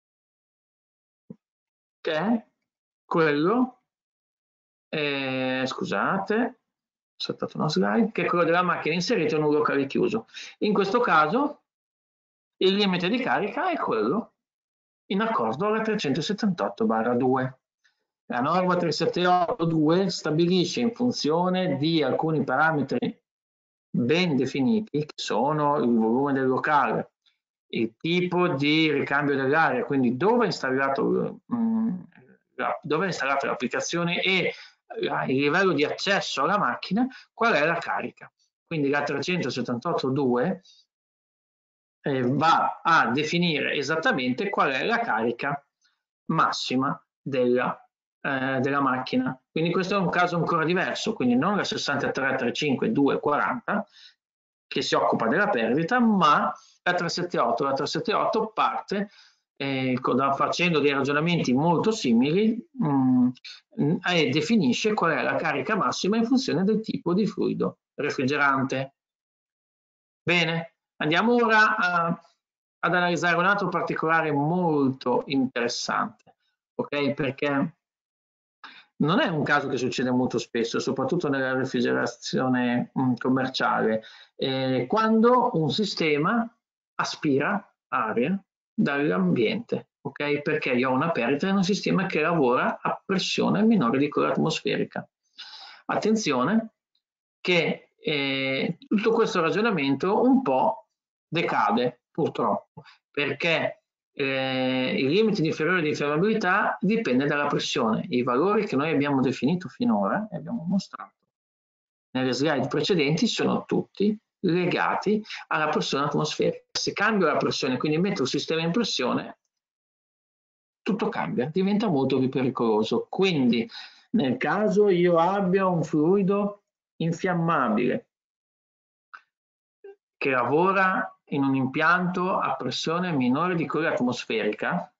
che è quello, eh, scusate, ho saltato una slide, che è quello della macchina inserita in un locale chiuso. In questo caso il limite di carica è quello in accordo alla trecentosettantotto barra due. La norma trecentosettantotto due stabilisce in funzione di alcuni parametri ben definiti, che sono il volume del locale, il tipo di ricambio dell'aria, quindi dove è installato, mh, dove è installata l'applicazione e la, il livello di accesso alla macchina, qual è la carica. Quindi la trecentosettantotto punto due eh, va a definire esattamente qual è la carica massima della, eh, della macchina. Quindi questo è un caso ancora diverso, quindi non la sessantatré trentacinque duecentoquaranta che si occupa della perdita, ma la trecentosettantotto. La trecentosettantotto parte eh, facendo dei ragionamenti molto simili mh, e definisce qual è la carica massima in funzione del tipo di fluido refrigerante. Bene, andiamo ora a, ad analizzare un altro particolare molto interessante, ok? Perché non è un caso che succede molto spesso, soprattutto nella refrigerazione mh, commerciale, eh, quando un sistema aspira aria dall'ambiente, ok? Perché io ho una perdita in un sistema che lavora a pressione minore di quella atmosferica. Attenzione che eh, tutto questo ragionamento un po' decade, purtroppo, perché eh, il limite inferiore di infiammabilità dipende dalla pressione. I valori che noi abbiamo definito finora e abbiamo mostrato nelle slide precedenti sono tutti legati alla pressione atmosferica. Se cambio la pressione, quindi metto il sistema in pressione, tutto cambia, diventa molto più pericoloso. Quindi nel caso io abbia un fluido infiammabile che lavora in un impianto a pressione minore di quella atmosferica,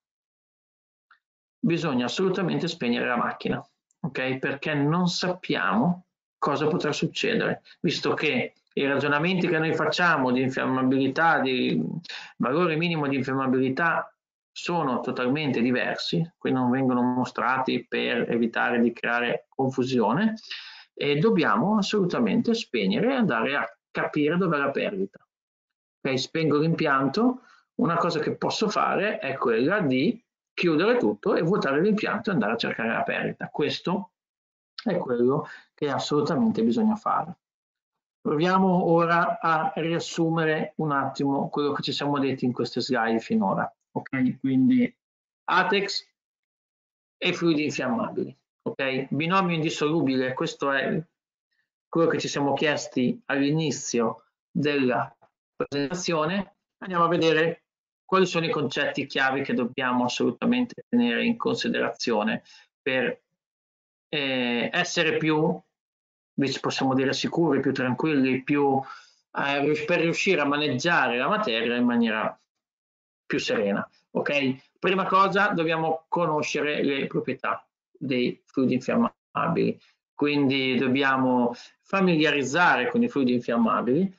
bisogna assolutamente spegnere la macchina, ok? Perché non sappiamo cosa potrà succedere, visto che i ragionamenti che noi facciamo di infiammabilità, di valore minimo di infiammabilità, sono totalmente diversi, qui non vengono mostrati per evitare di creare confusione, e dobbiamo assolutamente spegnere e andare a capire dov'è la perdita. Ok, spengo l'impianto, una cosa che posso fare è quella di chiudere tutto e vuotare l'impianto e andare a cercare la perdita. Questo è quello che assolutamente bisogna fare. Proviamo ora a riassumere un attimo quello che ci siamo detti in queste slide finora. Ok, quindi ATEX e fluidi infiammabili. Ok, binomio indissolubile, questo è quello che ci siamo chiesti all'inizio della presentazione. Andiamo a vedere quali sono i concetti chiave che dobbiamo assolutamente tenere in considerazione per eh, essere più, possiamo dire, sicuri, più tranquilli, più, eh, per riuscire a maneggiare la materia in maniera più serena. Ok? Prima cosa dobbiamo conoscere le proprietà dei fluidi infiammabili, quindi dobbiamo familiarizzare con i fluidi infiammabili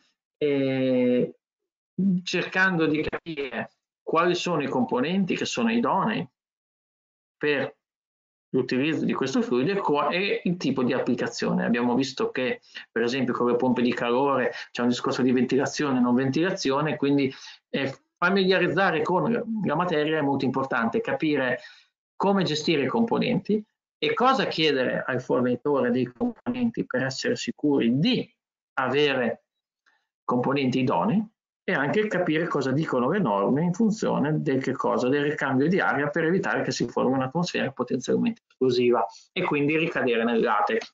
e cercando di capire quali sono i componenti che sono idonei per l'utilizzo di questo fluido e il tipo di applicazione. Abbiamo visto che per esempio con le pompe di calore c'è un discorso di ventilazione e non ventilazione, quindi eh, familiarizzare con la materia è molto importante, capire come gestire i componenti e cosa chiedere al fornitore dei componenti per essere sicuri di avere componenti idonei e anche capire cosa dicono le norme in funzione del che cosa, del ricambio di aria per evitare che si formi un'atmosfera potenzialmente esplosiva e quindi ricadere nel latex.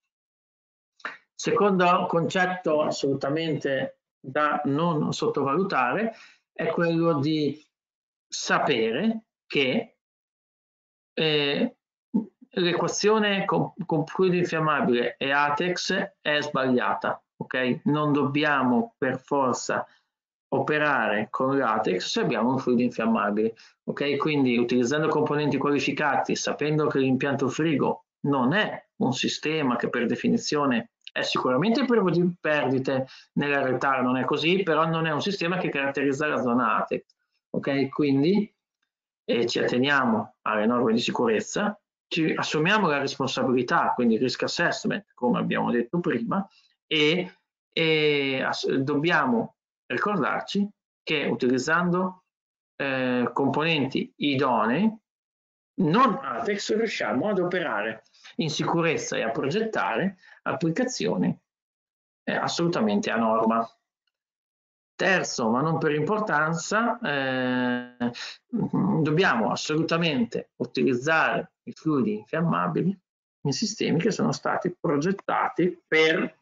Secondo concetto assolutamente da non sottovalutare è quello di sapere che eh, l'equazione con, con fluido infiammabile e ATEX è sbagliata, ok? Non dobbiamo per forza operare con latex se abbiamo un fluido infiammabile, ok? Quindi utilizzando componenti qualificati, sapendo che l'impianto frigo non è un sistema che per definizione è sicuramente privo di perdite, nella realtà non è così, però non è un sistema che caratterizza la zona ATEX, ok? Quindi eh, ci atteniamo alle norme di sicurezza, ci assumiamo la responsabilità, quindi risk assessment, come abbiamo detto prima, e, e dobbiamo ricordarci che utilizzando eh, componenti idonei, non ATEX, riusciamo ad operare in sicurezza e a progettare applicazioni eh, assolutamente a norma. Terzo, ma non per importanza, eh, dobbiamo assolutamente utilizzare i fluidi infiammabili in sistemi che sono stati progettati per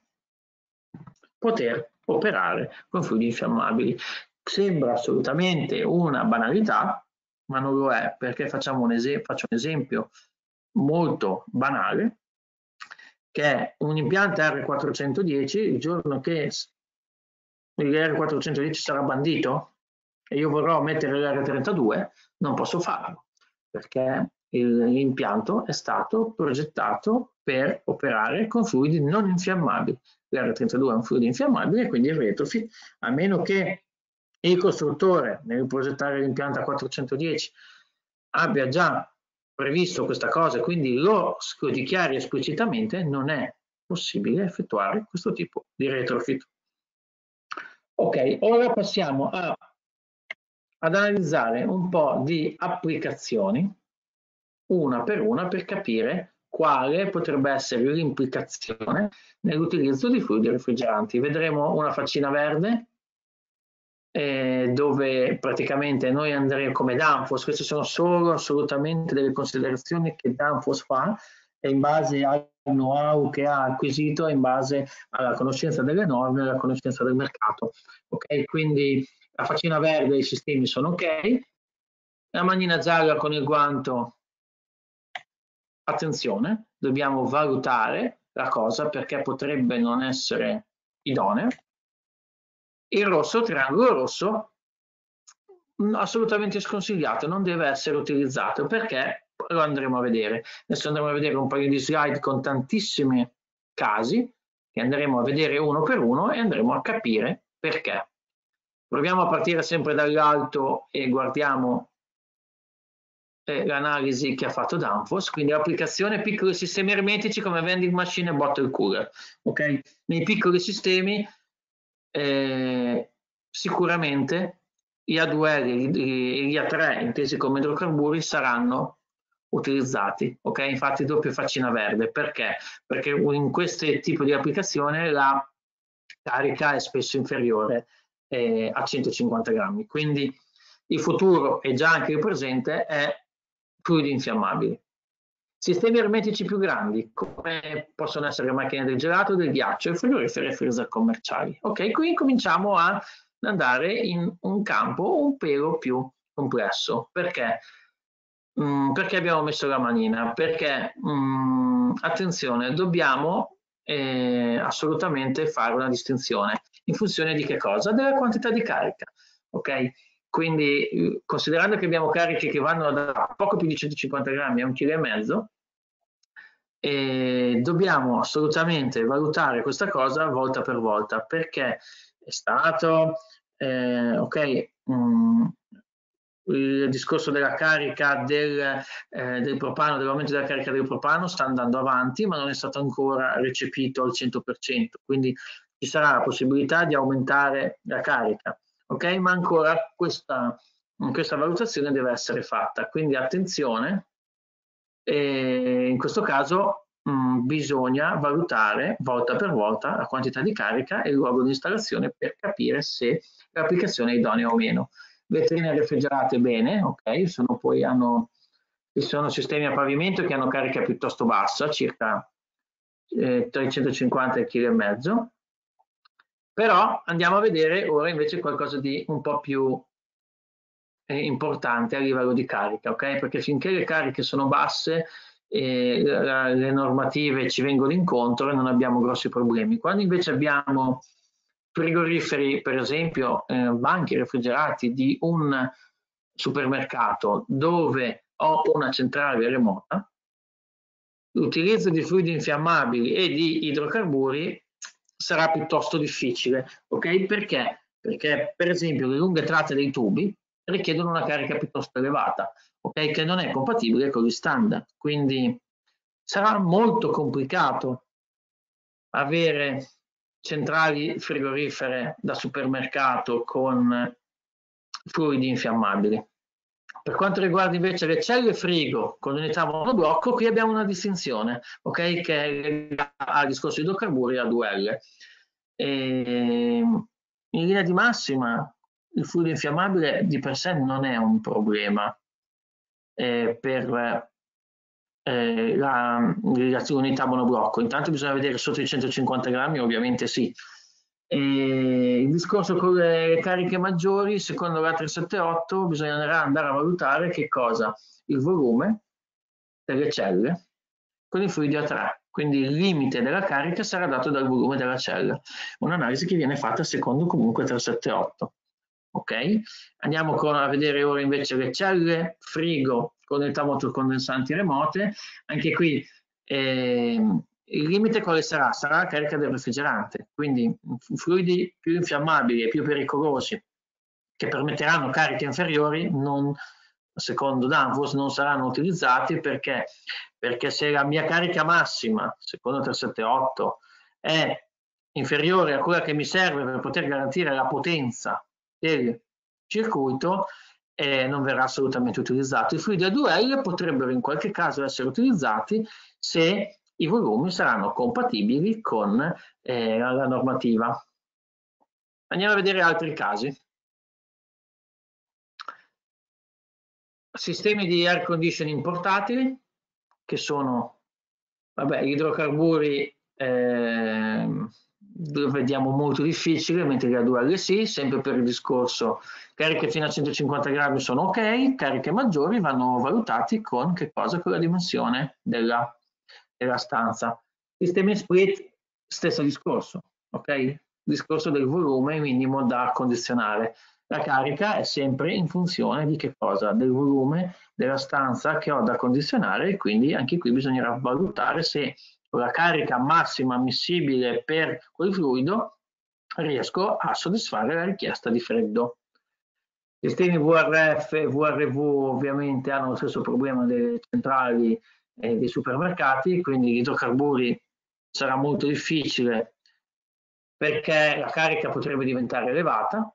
poter operare con fluidi infiammabili. Sembra assolutamente una banalità, ma non lo è, perché facciamo un esempio, faccio un esempio molto banale, che è un impianto R quattrocentodieci. Il giorno che il R quattrocentodieci sarà bandito e io vorrò mettere l'R trentadue, non posso farlo, perché l'impianto è stato progettato per operare con fluidi non infiammabili. L'R trentadue è un fluido infiammabile e quindi il retrofit, a meno che il costruttore nel progettare l'impianto a quattrocentodieci abbia già previsto questa cosa e quindi lo dichiari esplicitamente, non è possibile effettuare questo tipo di retrofit. Ok, ora passiamo a, ad analizzare un po' di applicazioni, una per una, per capire quale potrebbe essere l'implicazione nell'utilizzo di fluidi refrigeranti. Vedremo una faccina verde eh, dove praticamente noi andremo come Danfoss. Queste sono solo assolutamente delle considerazioni che Danfoss fa e in base al know-how che ha acquisito e in base alla conoscenza delle norme e alla conoscenza del mercato. Ok, quindi la faccina verde e i sistemi sono ok, la manina gialla con il guanto, attenzione, dobbiamo valutare la cosa perché potrebbe non essere idonea. Il rosso, triangolo rosso, assolutamente sconsigliato, non deve essere utilizzato perché lo andremo a vedere. Adesso andremo a vedere un paio di slide con tantissimi casi che andremo a vedere uno per uno e andremo a capire perché. Proviamo a partire sempre dall'alto e guardiamo eh, l'analisi che ha fatto Danfoss, quindi applicazione piccoli sistemi ermetici come vending machine e bottle cooler. Okay? Nei piccoli sistemi eh, sicuramente gli A due L e gli A tre intesi come idrocarburi saranno utilizzati, ok? Infatti doppia faccina verde, perché? Perché in questo tipo di applicazione la carica è spesso inferiore eh, a centocinquanta grammi, quindi il futuro e già anche il presente è fluidi infiammabili. Sistemi ermetici più grandi, come possono essere le macchine del gelato, del ghiaccio, e frigoriferi e freezer commerciali. Ok, qui cominciamo a andare in un campo un pelo più complesso. Perché? Mm, perché abbiamo messo la manina? Perché, mm, attenzione, dobbiamo eh, assolutamente fare una distinzione. In funzione di che cosa? Della quantità di carica. Ok? Quindi, considerando che abbiamo cariche che vanno da poco più di centocinquanta grammi a un chilo e mezzo, eh, dobbiamo assolutamente valutare questa cosa volta per volta, perché è stato, eh, ok, mh, il discorso della carica del, eh, del propano, dell'aumento della carica del propano sta andando avanti, ma non è stato ancora recepito al cento per cento, quindi ci sarà la possibilità di aumentare la carica. Ok, ma ancora questa, questa valutazione deve essere fatta, quindi attenzione, e in questo caso mh, bisogna valutare volta per volta la quantità di carica e il luogo di installazione per capire se l'applicazione è idonea o meno. Vetrine refrigerate bene, ok, sono poi hanno, ci sono sistemi a pavimento che hanno carica piuttosto bassa, circa eh, trecentocinquanta chilogrammi e mezzo. Però andiamo a vedere ora invece qualcosa di un po' più eh, importante a livello di carica, ok? Perché finché le cariche sono basse eh, le normative ci vengono incontro e non abbiamo grossi problemi. Quando invece abbiamo frigoriferi, per esempio, eh, banchi refrigerati di un supermercato dove ho una centrale remota, l'utilizzo di fluidi infiammabili e di idrocarburi sarà piuttosto difficile, ok? Perché? Perché per esempio le lunghe tratte dei tubi richiedono una carica piuttosto elevata, ok? Che non è compatibile con gli standard, quindi sarà molto complicato avere centrali frigorifere da supermercato con fluidi infiammabili. Per quanto riguarda invece le celle frigo con unità monoblocco, qui abbiamo una distinzione, ok? Che è al discorso idrocarburi A due L. E in linea di massima il fluido infiammabile di per sé non è un problema eh, per eh, la, la unità monoblocco. Intanto bisogna vedere sotto i centocinquanta grammi, ovviamente sì. E il discorso con le cariche maggiori, secondo la tre sette otto, bisognerà andare a valutare che cosa? Il volume delle celle con i fluidi a tre. Quindi il limite della carica sarà dato dal volume della cella. Un'analisi che viene fatta secondo comunque tre sette otto. Ok? Andiamo con, a vedere ora invece le celle frigo con unità motocondensanti remote. Anche qui eh, il limite quale sarà? Sarà la carica del refrigerante, quindi fluidi più infiammabili e più pericolosi che permetteranno cariche inferiori non, secondo Danfoss, non saranno utilizzati perché, perché se la mia carica massima, secondo tre sette otto, è inferiore a quella che mi serve per poter garantire la potenza del circuito, eh, non verrà assolutamente utilizzato. I fluidi a due L potrebbero in qualche caso essere utilizzati se i volumi saranno compatibili con eh, la normativa. Andiamo a vedere altri casi. Sistemi di air conditioning portatili, che sono, vabbè, idrocarburi eh, lo vediamo molto difficile, mentre gli A due L sì, sempre per il discorso cariche fino a centocinquanta grammi sono ok, cariche maggiori vanno valutati con che cosa? Con la dimensione della, della stanza. Sistemi split, stesso discorso, ok? Discorso del volume minimo da condizionare. La carica è sempre in funzione di che cosa? Del volume della stanza che ho da condizionare e quindi anche qui bisognerà valutare se con la carica massima ammissibile per quel fluido riesco a soddisfare la richiesta di freddo. I sistemi V R F e V R V ovviamente hanno lo stesso problema delle centrali e dei supermercati, quindi gli idrocarburi sarà molto difficile perché la carica potrebbe diventare elevata.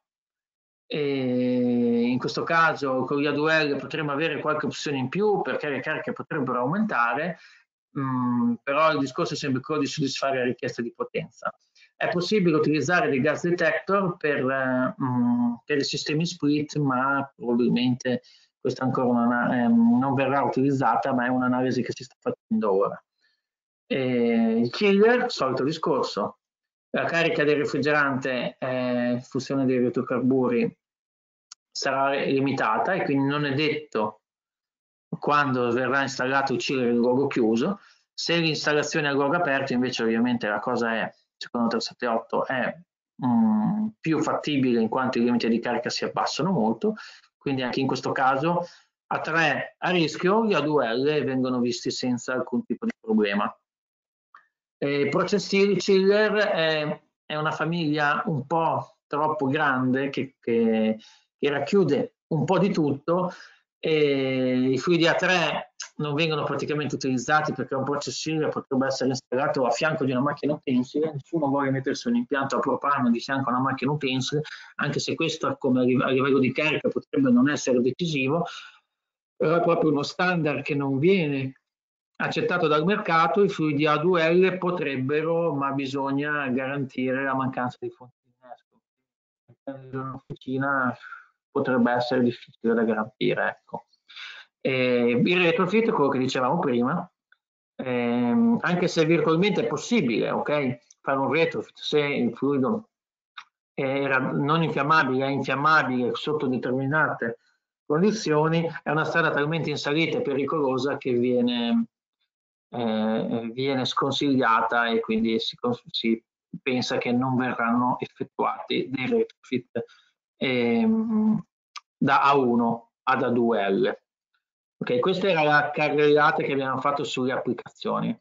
E in questo caso con gli A due L potremmo avere qualche opzione in più perché le cariche potrebbero aumentare, mh, però il discorso è sempre quello di soddisfare la richiesta di potenza. È possibile utilizzare dei gas detector per, mh, per i sistemi split, ma probabilmente questa ancora una, eh, non verrà utilizzata, ma è un'analisi che si sta facendo ora. E il killer, solito discorso. La carica del refrigerante in funzione dei idrocarburi sarà limitata e quindi non è detto quando verrà installato il chiller in luogo chiuso. Se l'installazione è a luogo aperto invece ovviamente la cosa è, secondo tre sette otto, è mh, più fattibile in quanto i limiti di carica si abbassano molto, quindi anche in questo caso a tre a rischio gli A due L vengono visti senza alcun tipo di problema. Eh, Process chiller è, è una famiglia un po' troppo grande che, che, che racchiude un po' di tutto e i fluidi A tre non vengono praticamente utilizzati perché un process chiller potrebbe essere installato a fianco di una macchina utensile, nessuno vuole mettersi un impianto a propano di fianco a una macchina utensile, anche se questo come a livello di carica potrebbe non essere decisivo, però è proprio uno standard che non viene accettato dal mercato. I fluidi A due L potrebbero, ma bisogna garantire la mancanza di fonti di innesco. In un'officina potrebbe essere difficile da garantire. Ecco. E il retrofit è quello che dicevamo prima, ehm, anche se virtualmente è possibile, ok? Fare un retrofit se il fluido era non infiammabile, è infiammabile sotto determinate condizioni, è una strada talmente in salita e pericolosa che viene Eh, viene sconsigliata e quindi si, si pensa che non verranno effettuati dei retrofit ehm, da A uno ad A due L. Ok, questa era la carrellata che abbiamo fatto sulle applicazioni.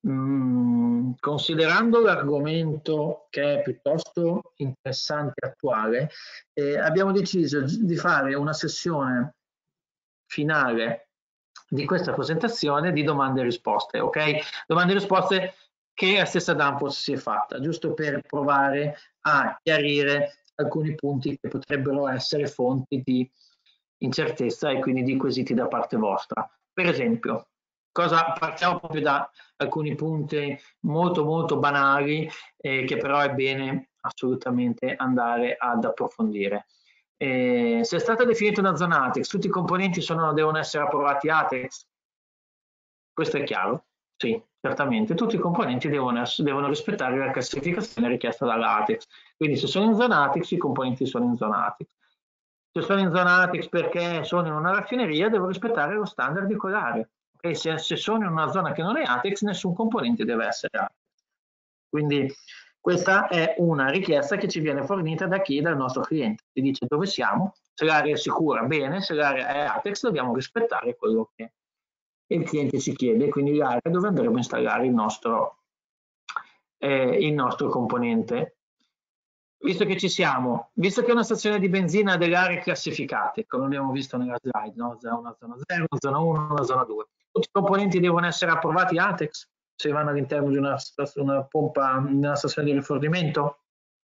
Mm, considerando l'argomento che è piuttosto interessante e attuale, eh, abbiamo deciso di fare una sessione finale di questa presentazione di domande e risposte, ok? Domande e risposte che la stessa Danfoss si è fatta, giusto per provare a chiarire alcuni punti che potrebbero essere fonti di incertezza e quindi di quesiti da parte vostra. Per esempio, cosa, partiamo proprio da alcuni punti molto molto banali eh, che però è bene assolutamente andare ad approfondire. Eh, se è stata definita una zona ATEX, tutti i componenti sono, devono essere approvati ATEX? Questo è chiaro? Sì, certamente. Tutti i componenti devono, devono rispettare la classificazione richiesta dalla ATEX. Quindi se sono in zona ATEX, i componenti sono in zona ATEX. Se sono in zona ATEX perché sono in una raffineria, devo rispettare lo standard di quell'area. Okay? Se, se sono in una zona che non è ATEX, nessun componente deve essere ATEX. Quindi questa è una richiesta che ci viene fornita da chi? Dal nostro cliente. Ci dice dove siamo, se l'area è sicura, bene, se l'area è ATEX dobbiamo rispettare quello che il cliente ci chiede, quindi l'area dove andremo a installare il nostro, eh, il nostro componente. Visto che ci siamo, visto che è una stazione di benzina ha delle aree classificate, come abbiamo visto nella slide, no? Una zona zero, una zona uno, una zona due. Tutti i componenti devono essere approvati ATEX se vanno all'interno di una, una pompa, una stazione di rifornimento?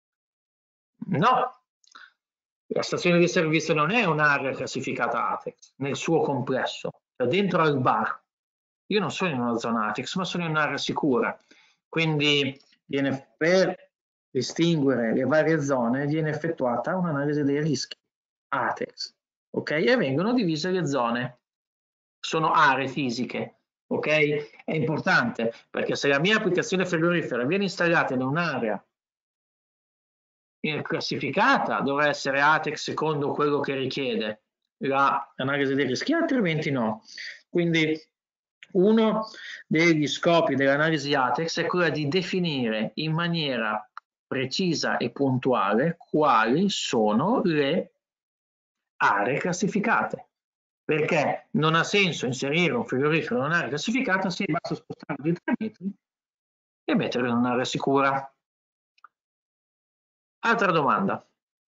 No, la stazione di servizio non è un'area classificata ATEX nel suo complesso, cioè dentro al bar. Io non sono in una zona ATEX, ma sono in un'area sicura, quindi viene per distinguere le varie zone viene effettuata un'analisi dei rischi ATEX, ok? E vengono divise le zone, sono aree fisiche, ok? È importante perché se la mia applicazione frigorifera viene installata in un'area classificata, dovrà essere ATEX secondo quello che richiede l'analisi dei rischi, altrimenti no. Quindi uno degli scopi dell'analisi ATEX è quello di definire in maniera precisa e puntuale quali sono le aree classificate, perché non ha senso inserire un frigorifero in un'area classificata se basta spostarlo di tre metri e metterlo in un'area sicura. Altra domanda.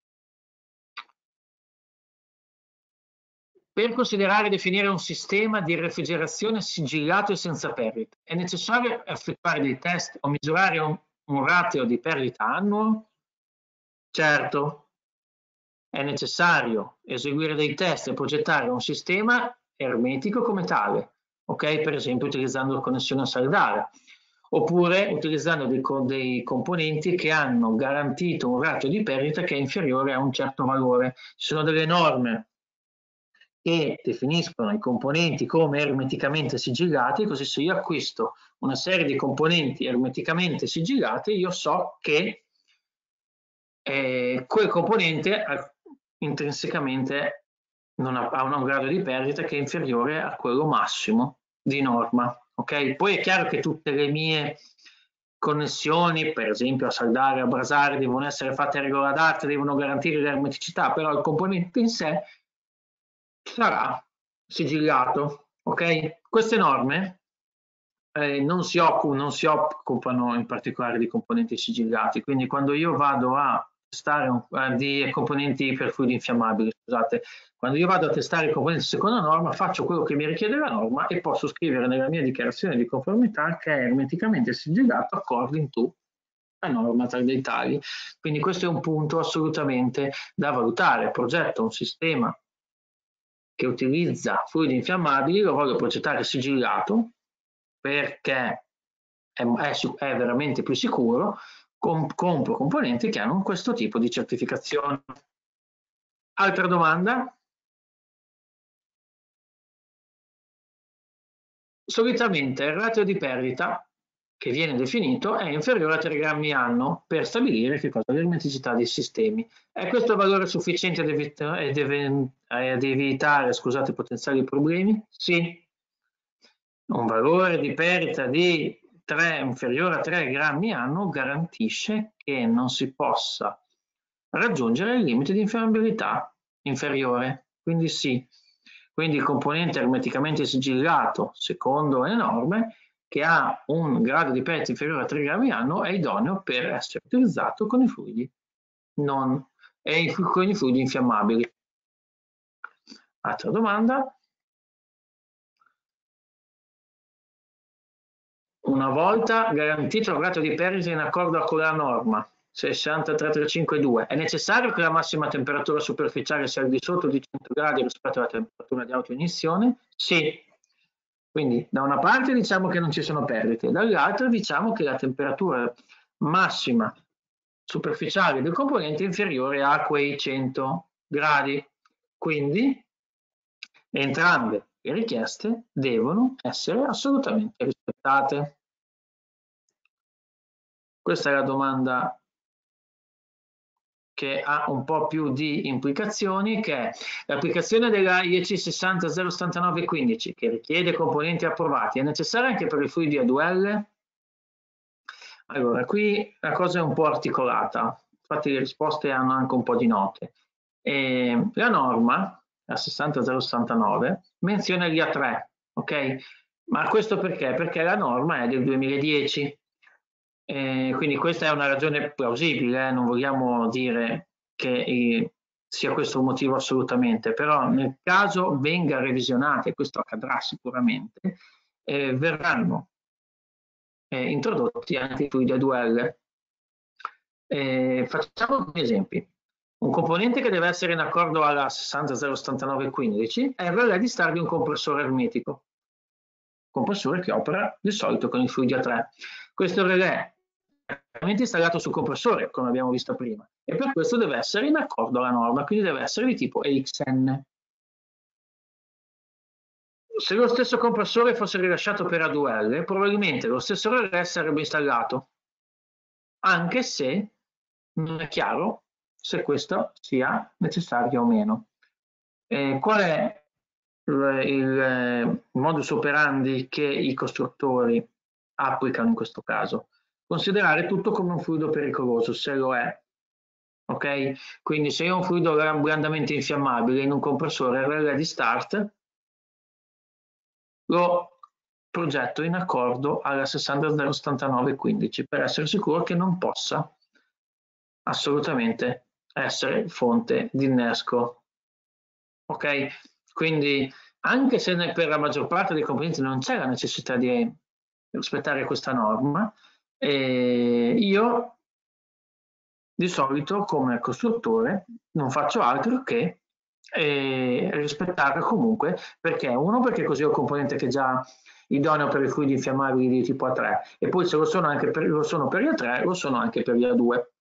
Per considerare e definire un sistema di refrigerazione sigillato e senza perdite, è necessario effettuare dei test o misurare un, un ratio di perdita annuo? Certo, è necessario eseguire dei test e progettare un sistema ermetico come tale, ok? Per esempio utilizzando la connessione a saldare, oppure utilizzando dei, dei componenti che hanno garantito un ratio di perdita che è inferiore a un certo valore. Ci sono delle norme che definiscono i componenti come ermeticamente sigillati, così se io acquisto una serie di componenti ermeticamente sigillati, io so che eh, quel componente intrinsecamente non ha, ha un grado di perdita che è inferiore a quello massimo di norma. Okay? Poi è chiaro che tutte le mie connessioni, per esempio a saldare, a brasare, devono essere fatte a regola d'arte, devono garantire l'ermeticità, però il componente in sé sarà sigillato, ok? Queste norme eh, non, si occupano, non si occupano in particolare di componenti sigillati, quindi quando io vado a testare un, eh, di componenti per fluidi infiammabili, scusate, quando io vado a testare i componenti secondo norma, faccio quello che mi richiede la norma e posso scrivere nella mia dichiarazione di conformità che è ermeticamente sigillato according to la norma tra i dettagli. Quindi questo è un punto assolutamente da valutare. Progetto un sistema che utilizza fluidi infiammabili, lo voglio progettare sigillato perché è, è, è veramente più sicuro, com, compro componenti che hanno questo tipo di certificazione. Altra domanda? Solitamente il ratio di perdita che viene definito è inferiore a tre grammi anno per stabilire che cosa l'ermeticità dei sistemi. È questo valore sufficiente ad, evitare, ad evitare scusate, potenziali problemi? Sì. Un valore di perdita di tre, inferiore a tre grammi anno garantisce che non si possa raggiungere il limite di infiammabilità inferiore. Quindi sì. Quindi il componente ermeticamente sigillato, secondo le norme, che ha un grado di perdita inferiore a tre grammi anno, è idoneo per essere utilizzato con i fluidi, non, e con i fluidi infiammabili. Altra domanda. Una volta garantito il grado di perdita in accordo con la norma sessantatré trecentocinquantadue, è necessario che la massima temperatura superficiale sia al di sotto di cento gradi rispetto alla temperatura di autoinizione? Sì. Quindi da una parte diciamo che non ci sono perdite, dall'altra diciamo che la temperatura massima superficiale del componente inferiore a quei cento gradi. Quindi entrambe le richieste devono essere assolutamente rispettate. Questa è la domanda che ha un po' più di implicazioni, che è l'applicazione della I E C sessanta zero settantanove quindici, che richiede componenti approvati, è necessaria anche per i fluidi A due L? Allora, qui la cosa è un po' articolata, infatti le risposte hanno anche un po' di note. E la norma, la sessanta zero settantanove, menziona l'I A tre, ok? Ma questo perché? Perché la norma è del duemiladieci. Eh, quindi questa è una ragione plausibile, eh? Non vogliamo dire che eh, sia questo un motivo assolutamente, però nel caso venga revisionata, e questo accadrà sicuramente, eh, verranno eh, introdotti anche i fluidi A due L. Eh, facciamo alcuni esempi. Un componente che deve essere in accordo alla sessanta zero settantanove quindici è il relè di star di un compressore ermetico, compressore che opera di solito con i fluidi A tre. Questo relè installato sul compressore, come abbiamo visto prima, e per questo deve essere in accordo alla norma, quindi deve essere di tipo E X N. Se lo stesso compressore fosse rilasciato per A due L, probabilmente lo stesso relè sarebbe installato, anche se non è chiaro se questo sia necessario o meno. Eh, qual è il, il modus operandi che i costruttori applicano in questo caso? Considerare tutto come un fluido pericoloso, se lo è. Ok? Quindi se io ho un fluido grandamente infiammabile in un compressore, il relè di start lo progetto in accordo alla sessanta zero settantanove quindici per essere sicuro che non possa assolutamente essere fonte di innesco. Ok? Quindi anche se per la maggior parte dei componenti non c'è la necessità di rispettare questa norma, eh, io di solito come costruttore non faccio altro che eh, rispettarla comunque, perché uno, perché così ho il componente che è già idoneo per i fluidi infiammabili di tipo A tre, e poi se lo sono anche per, lo sono per gli A tre, lo sono anche per gli A due.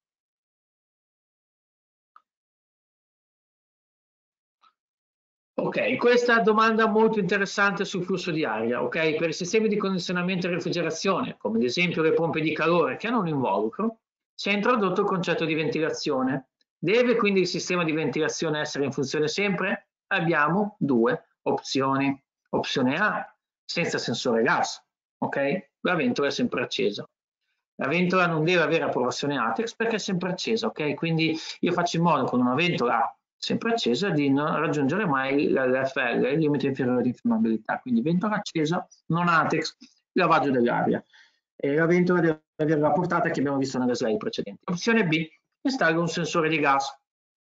Ok, questa domanda molto interessante sul flusso di aria. Ok, per i sistemi di condizionamento e refrigerazione, come ad esempio le pompe di calore che hanno un involucro, si è introdotto il concetto di ventilazione. Deve quindi il sistema di ventilazione essere in funzione sempre? Abbiamo due opzioni. Opzione A, senza sensore gas. Ok, la ventola è sempre accesa. La ventola non deve avere approvazione ATEX perché è sempre accesa. Ok, quindi io faccio in modo con una ventola sempre accesa di non raggiungere mai l'F L, il limite inferiore di infiammabilità. Quindi ventola accesa, non ATEX, lavaggio dell'aria. E la ventola deve avere la portata che abbiamo visto nelle slide precedenti. Opzione B, installo un sensore di gas.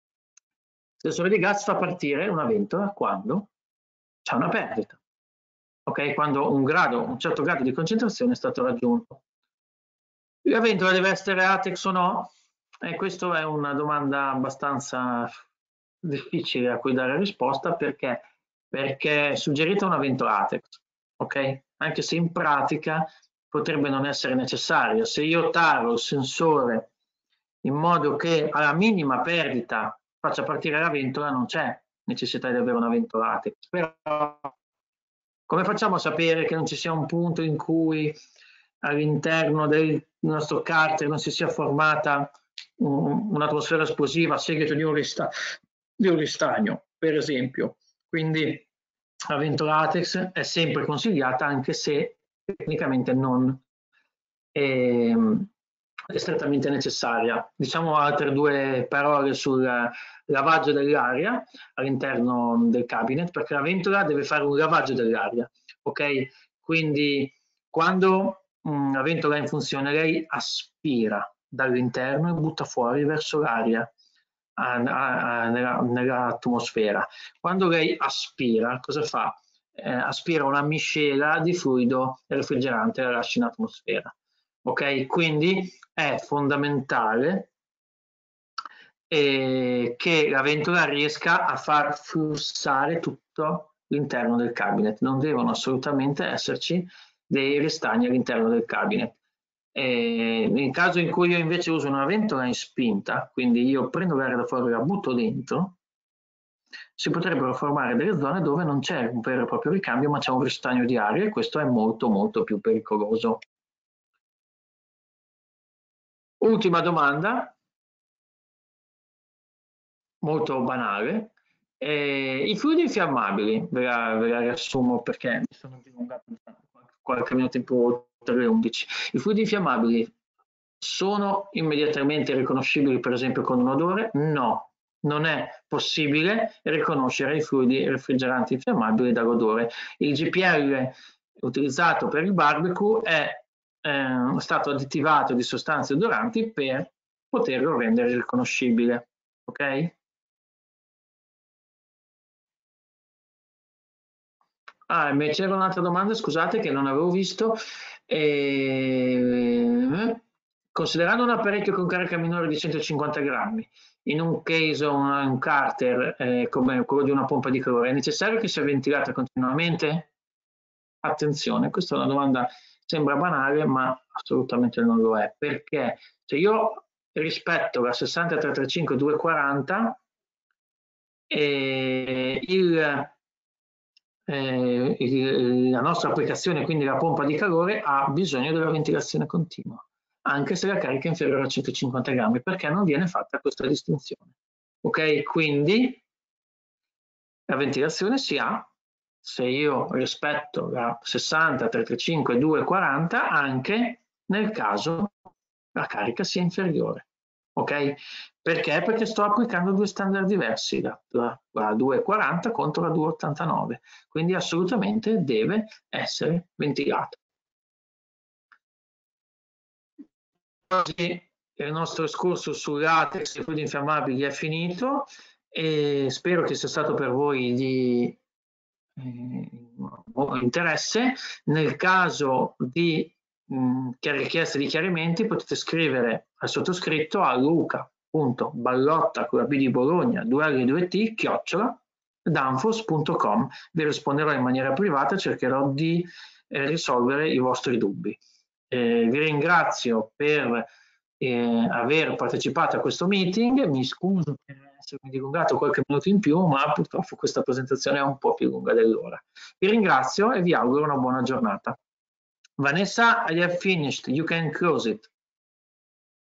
Il sensore di gas fa partire una ventola quando c'è una perdita. Ok, quando un grado, un certo grado di concentrazione è stato raggiunto. La ventola deve essere ATEX o no? E questa è una domanda abbastanza difficile a cui dare risposta, perché perché è suggerita una ventola ATEX, ok? Anche se in pratica potrebbe non essere necessario. Se io taro il sensore in modo che alla minima perdita faccia partire la ventola, non c'è necessità di avere una ventola ATEX. Però come facciamo a sapere che non ci sia un punto in cui all'interno del nostro carter non si sia formata un'atmosfera esplosiva a seguito di un, rista di un ristagno, per esempio? Quindi la ventola ATEX è sempre consigliata, anche se tecnicamente non è, è strettamente necessaria. Diciamo altre due parole sul lavaggio dell'aria all'interno del cabinet, perché la ventola deve fare un lavaggio dell'aria, ok? Quindi quando mh, la ventola è in funzione, lei aspira dall'interno e butta fuori verso l'aria nell'atmosfera. Quando lei aspira, cosa fa? Eh, aspira una miscela di fluido refrigerante e la lascia in atmosfera. Ok? Quindi è fondamentale eh, che la ventola riesca a far flussare tutto l'interno del cabinet. Non devono assolutamente esserci dei ristagni all'interno del cabinet. E nel caso in cui io invece uso una ventola in spinta, quindi io prendo l'aria da fuori e la butto dentro, si potrebbero formare delle zone dove non c'è un vero e proprio ricambio, ma c'è un ristagno di aria, e questo è molto molto più pericoloso. Ultima domanda, molto banale. Eh, I fluidi infiammabili, ve la, ve la riassumo perché mi sono dilungato qualche minuto in più oltre le undici. I fluidi infiammabili sono immediatamente riconoscibili, per esempio, con un odore? No, non è possibile riconoscere i fluidi refrigeranti infiammabili dall'odore. Il G P L utilizzato per il barbecue è eh, stato additivato di sostanze odoranti per poterlo rendere riconoscibile. Ok? Ah, e c'era un'altra domanda, scusate, che non avevo visto. Eh, considerando un apparecchio con carica minore di centocinquanta grammi, in un case o un, un carter eh, come quello di una pompa di calore, è necessario che sia ventilata continuamente? Attenzione, questa è una domanda, sembra banale, ma assolutamente non lo è. Perché se io rispetto la sessanta tre trentacinque duecentoquaranta, eh, il eh, il, la nostra applicazione, quindi la pompa di calore, ha bisogno della ventilazione continua, anche se la carica è inferiore a centocinquanta grammi, perché non viene fatta questa distinzione. Ok, quindi la ventilazione si ha se io rispetto la sessanta trentacinque duecentoquaranta anche nel caso la carica sia inferiore. Ok? Perché? Perché sto applicando due standard diversi, la, la, la duecentoquaranta contro la duecentoottantanove, quindi assolutamente deve essere ventilato. Oggi il nostro discorso su latex e fluidi infiammabili è finito e spero che sia stato per voi di eh, interesse. Nel caso di mh, richieste di chiarimenti potete scrivere al sottoscritto a luca.ballotta con la B di Bologna due L due T chiocciola danfoss punto com. Vi risponderò in maniera privata, cercherò di eh, risolvere i vostri dubbi. Eh, vi ringrazio per eh, aver partecipato a questo meeting, mi scuso per essermi dilungato qualche minuto in più, ma purtroppo questa presentazione è un po' più lunga dell'ora. Vi ringrazio e vi auguro una buona giornata. Vanessa, I have finished. You can close it.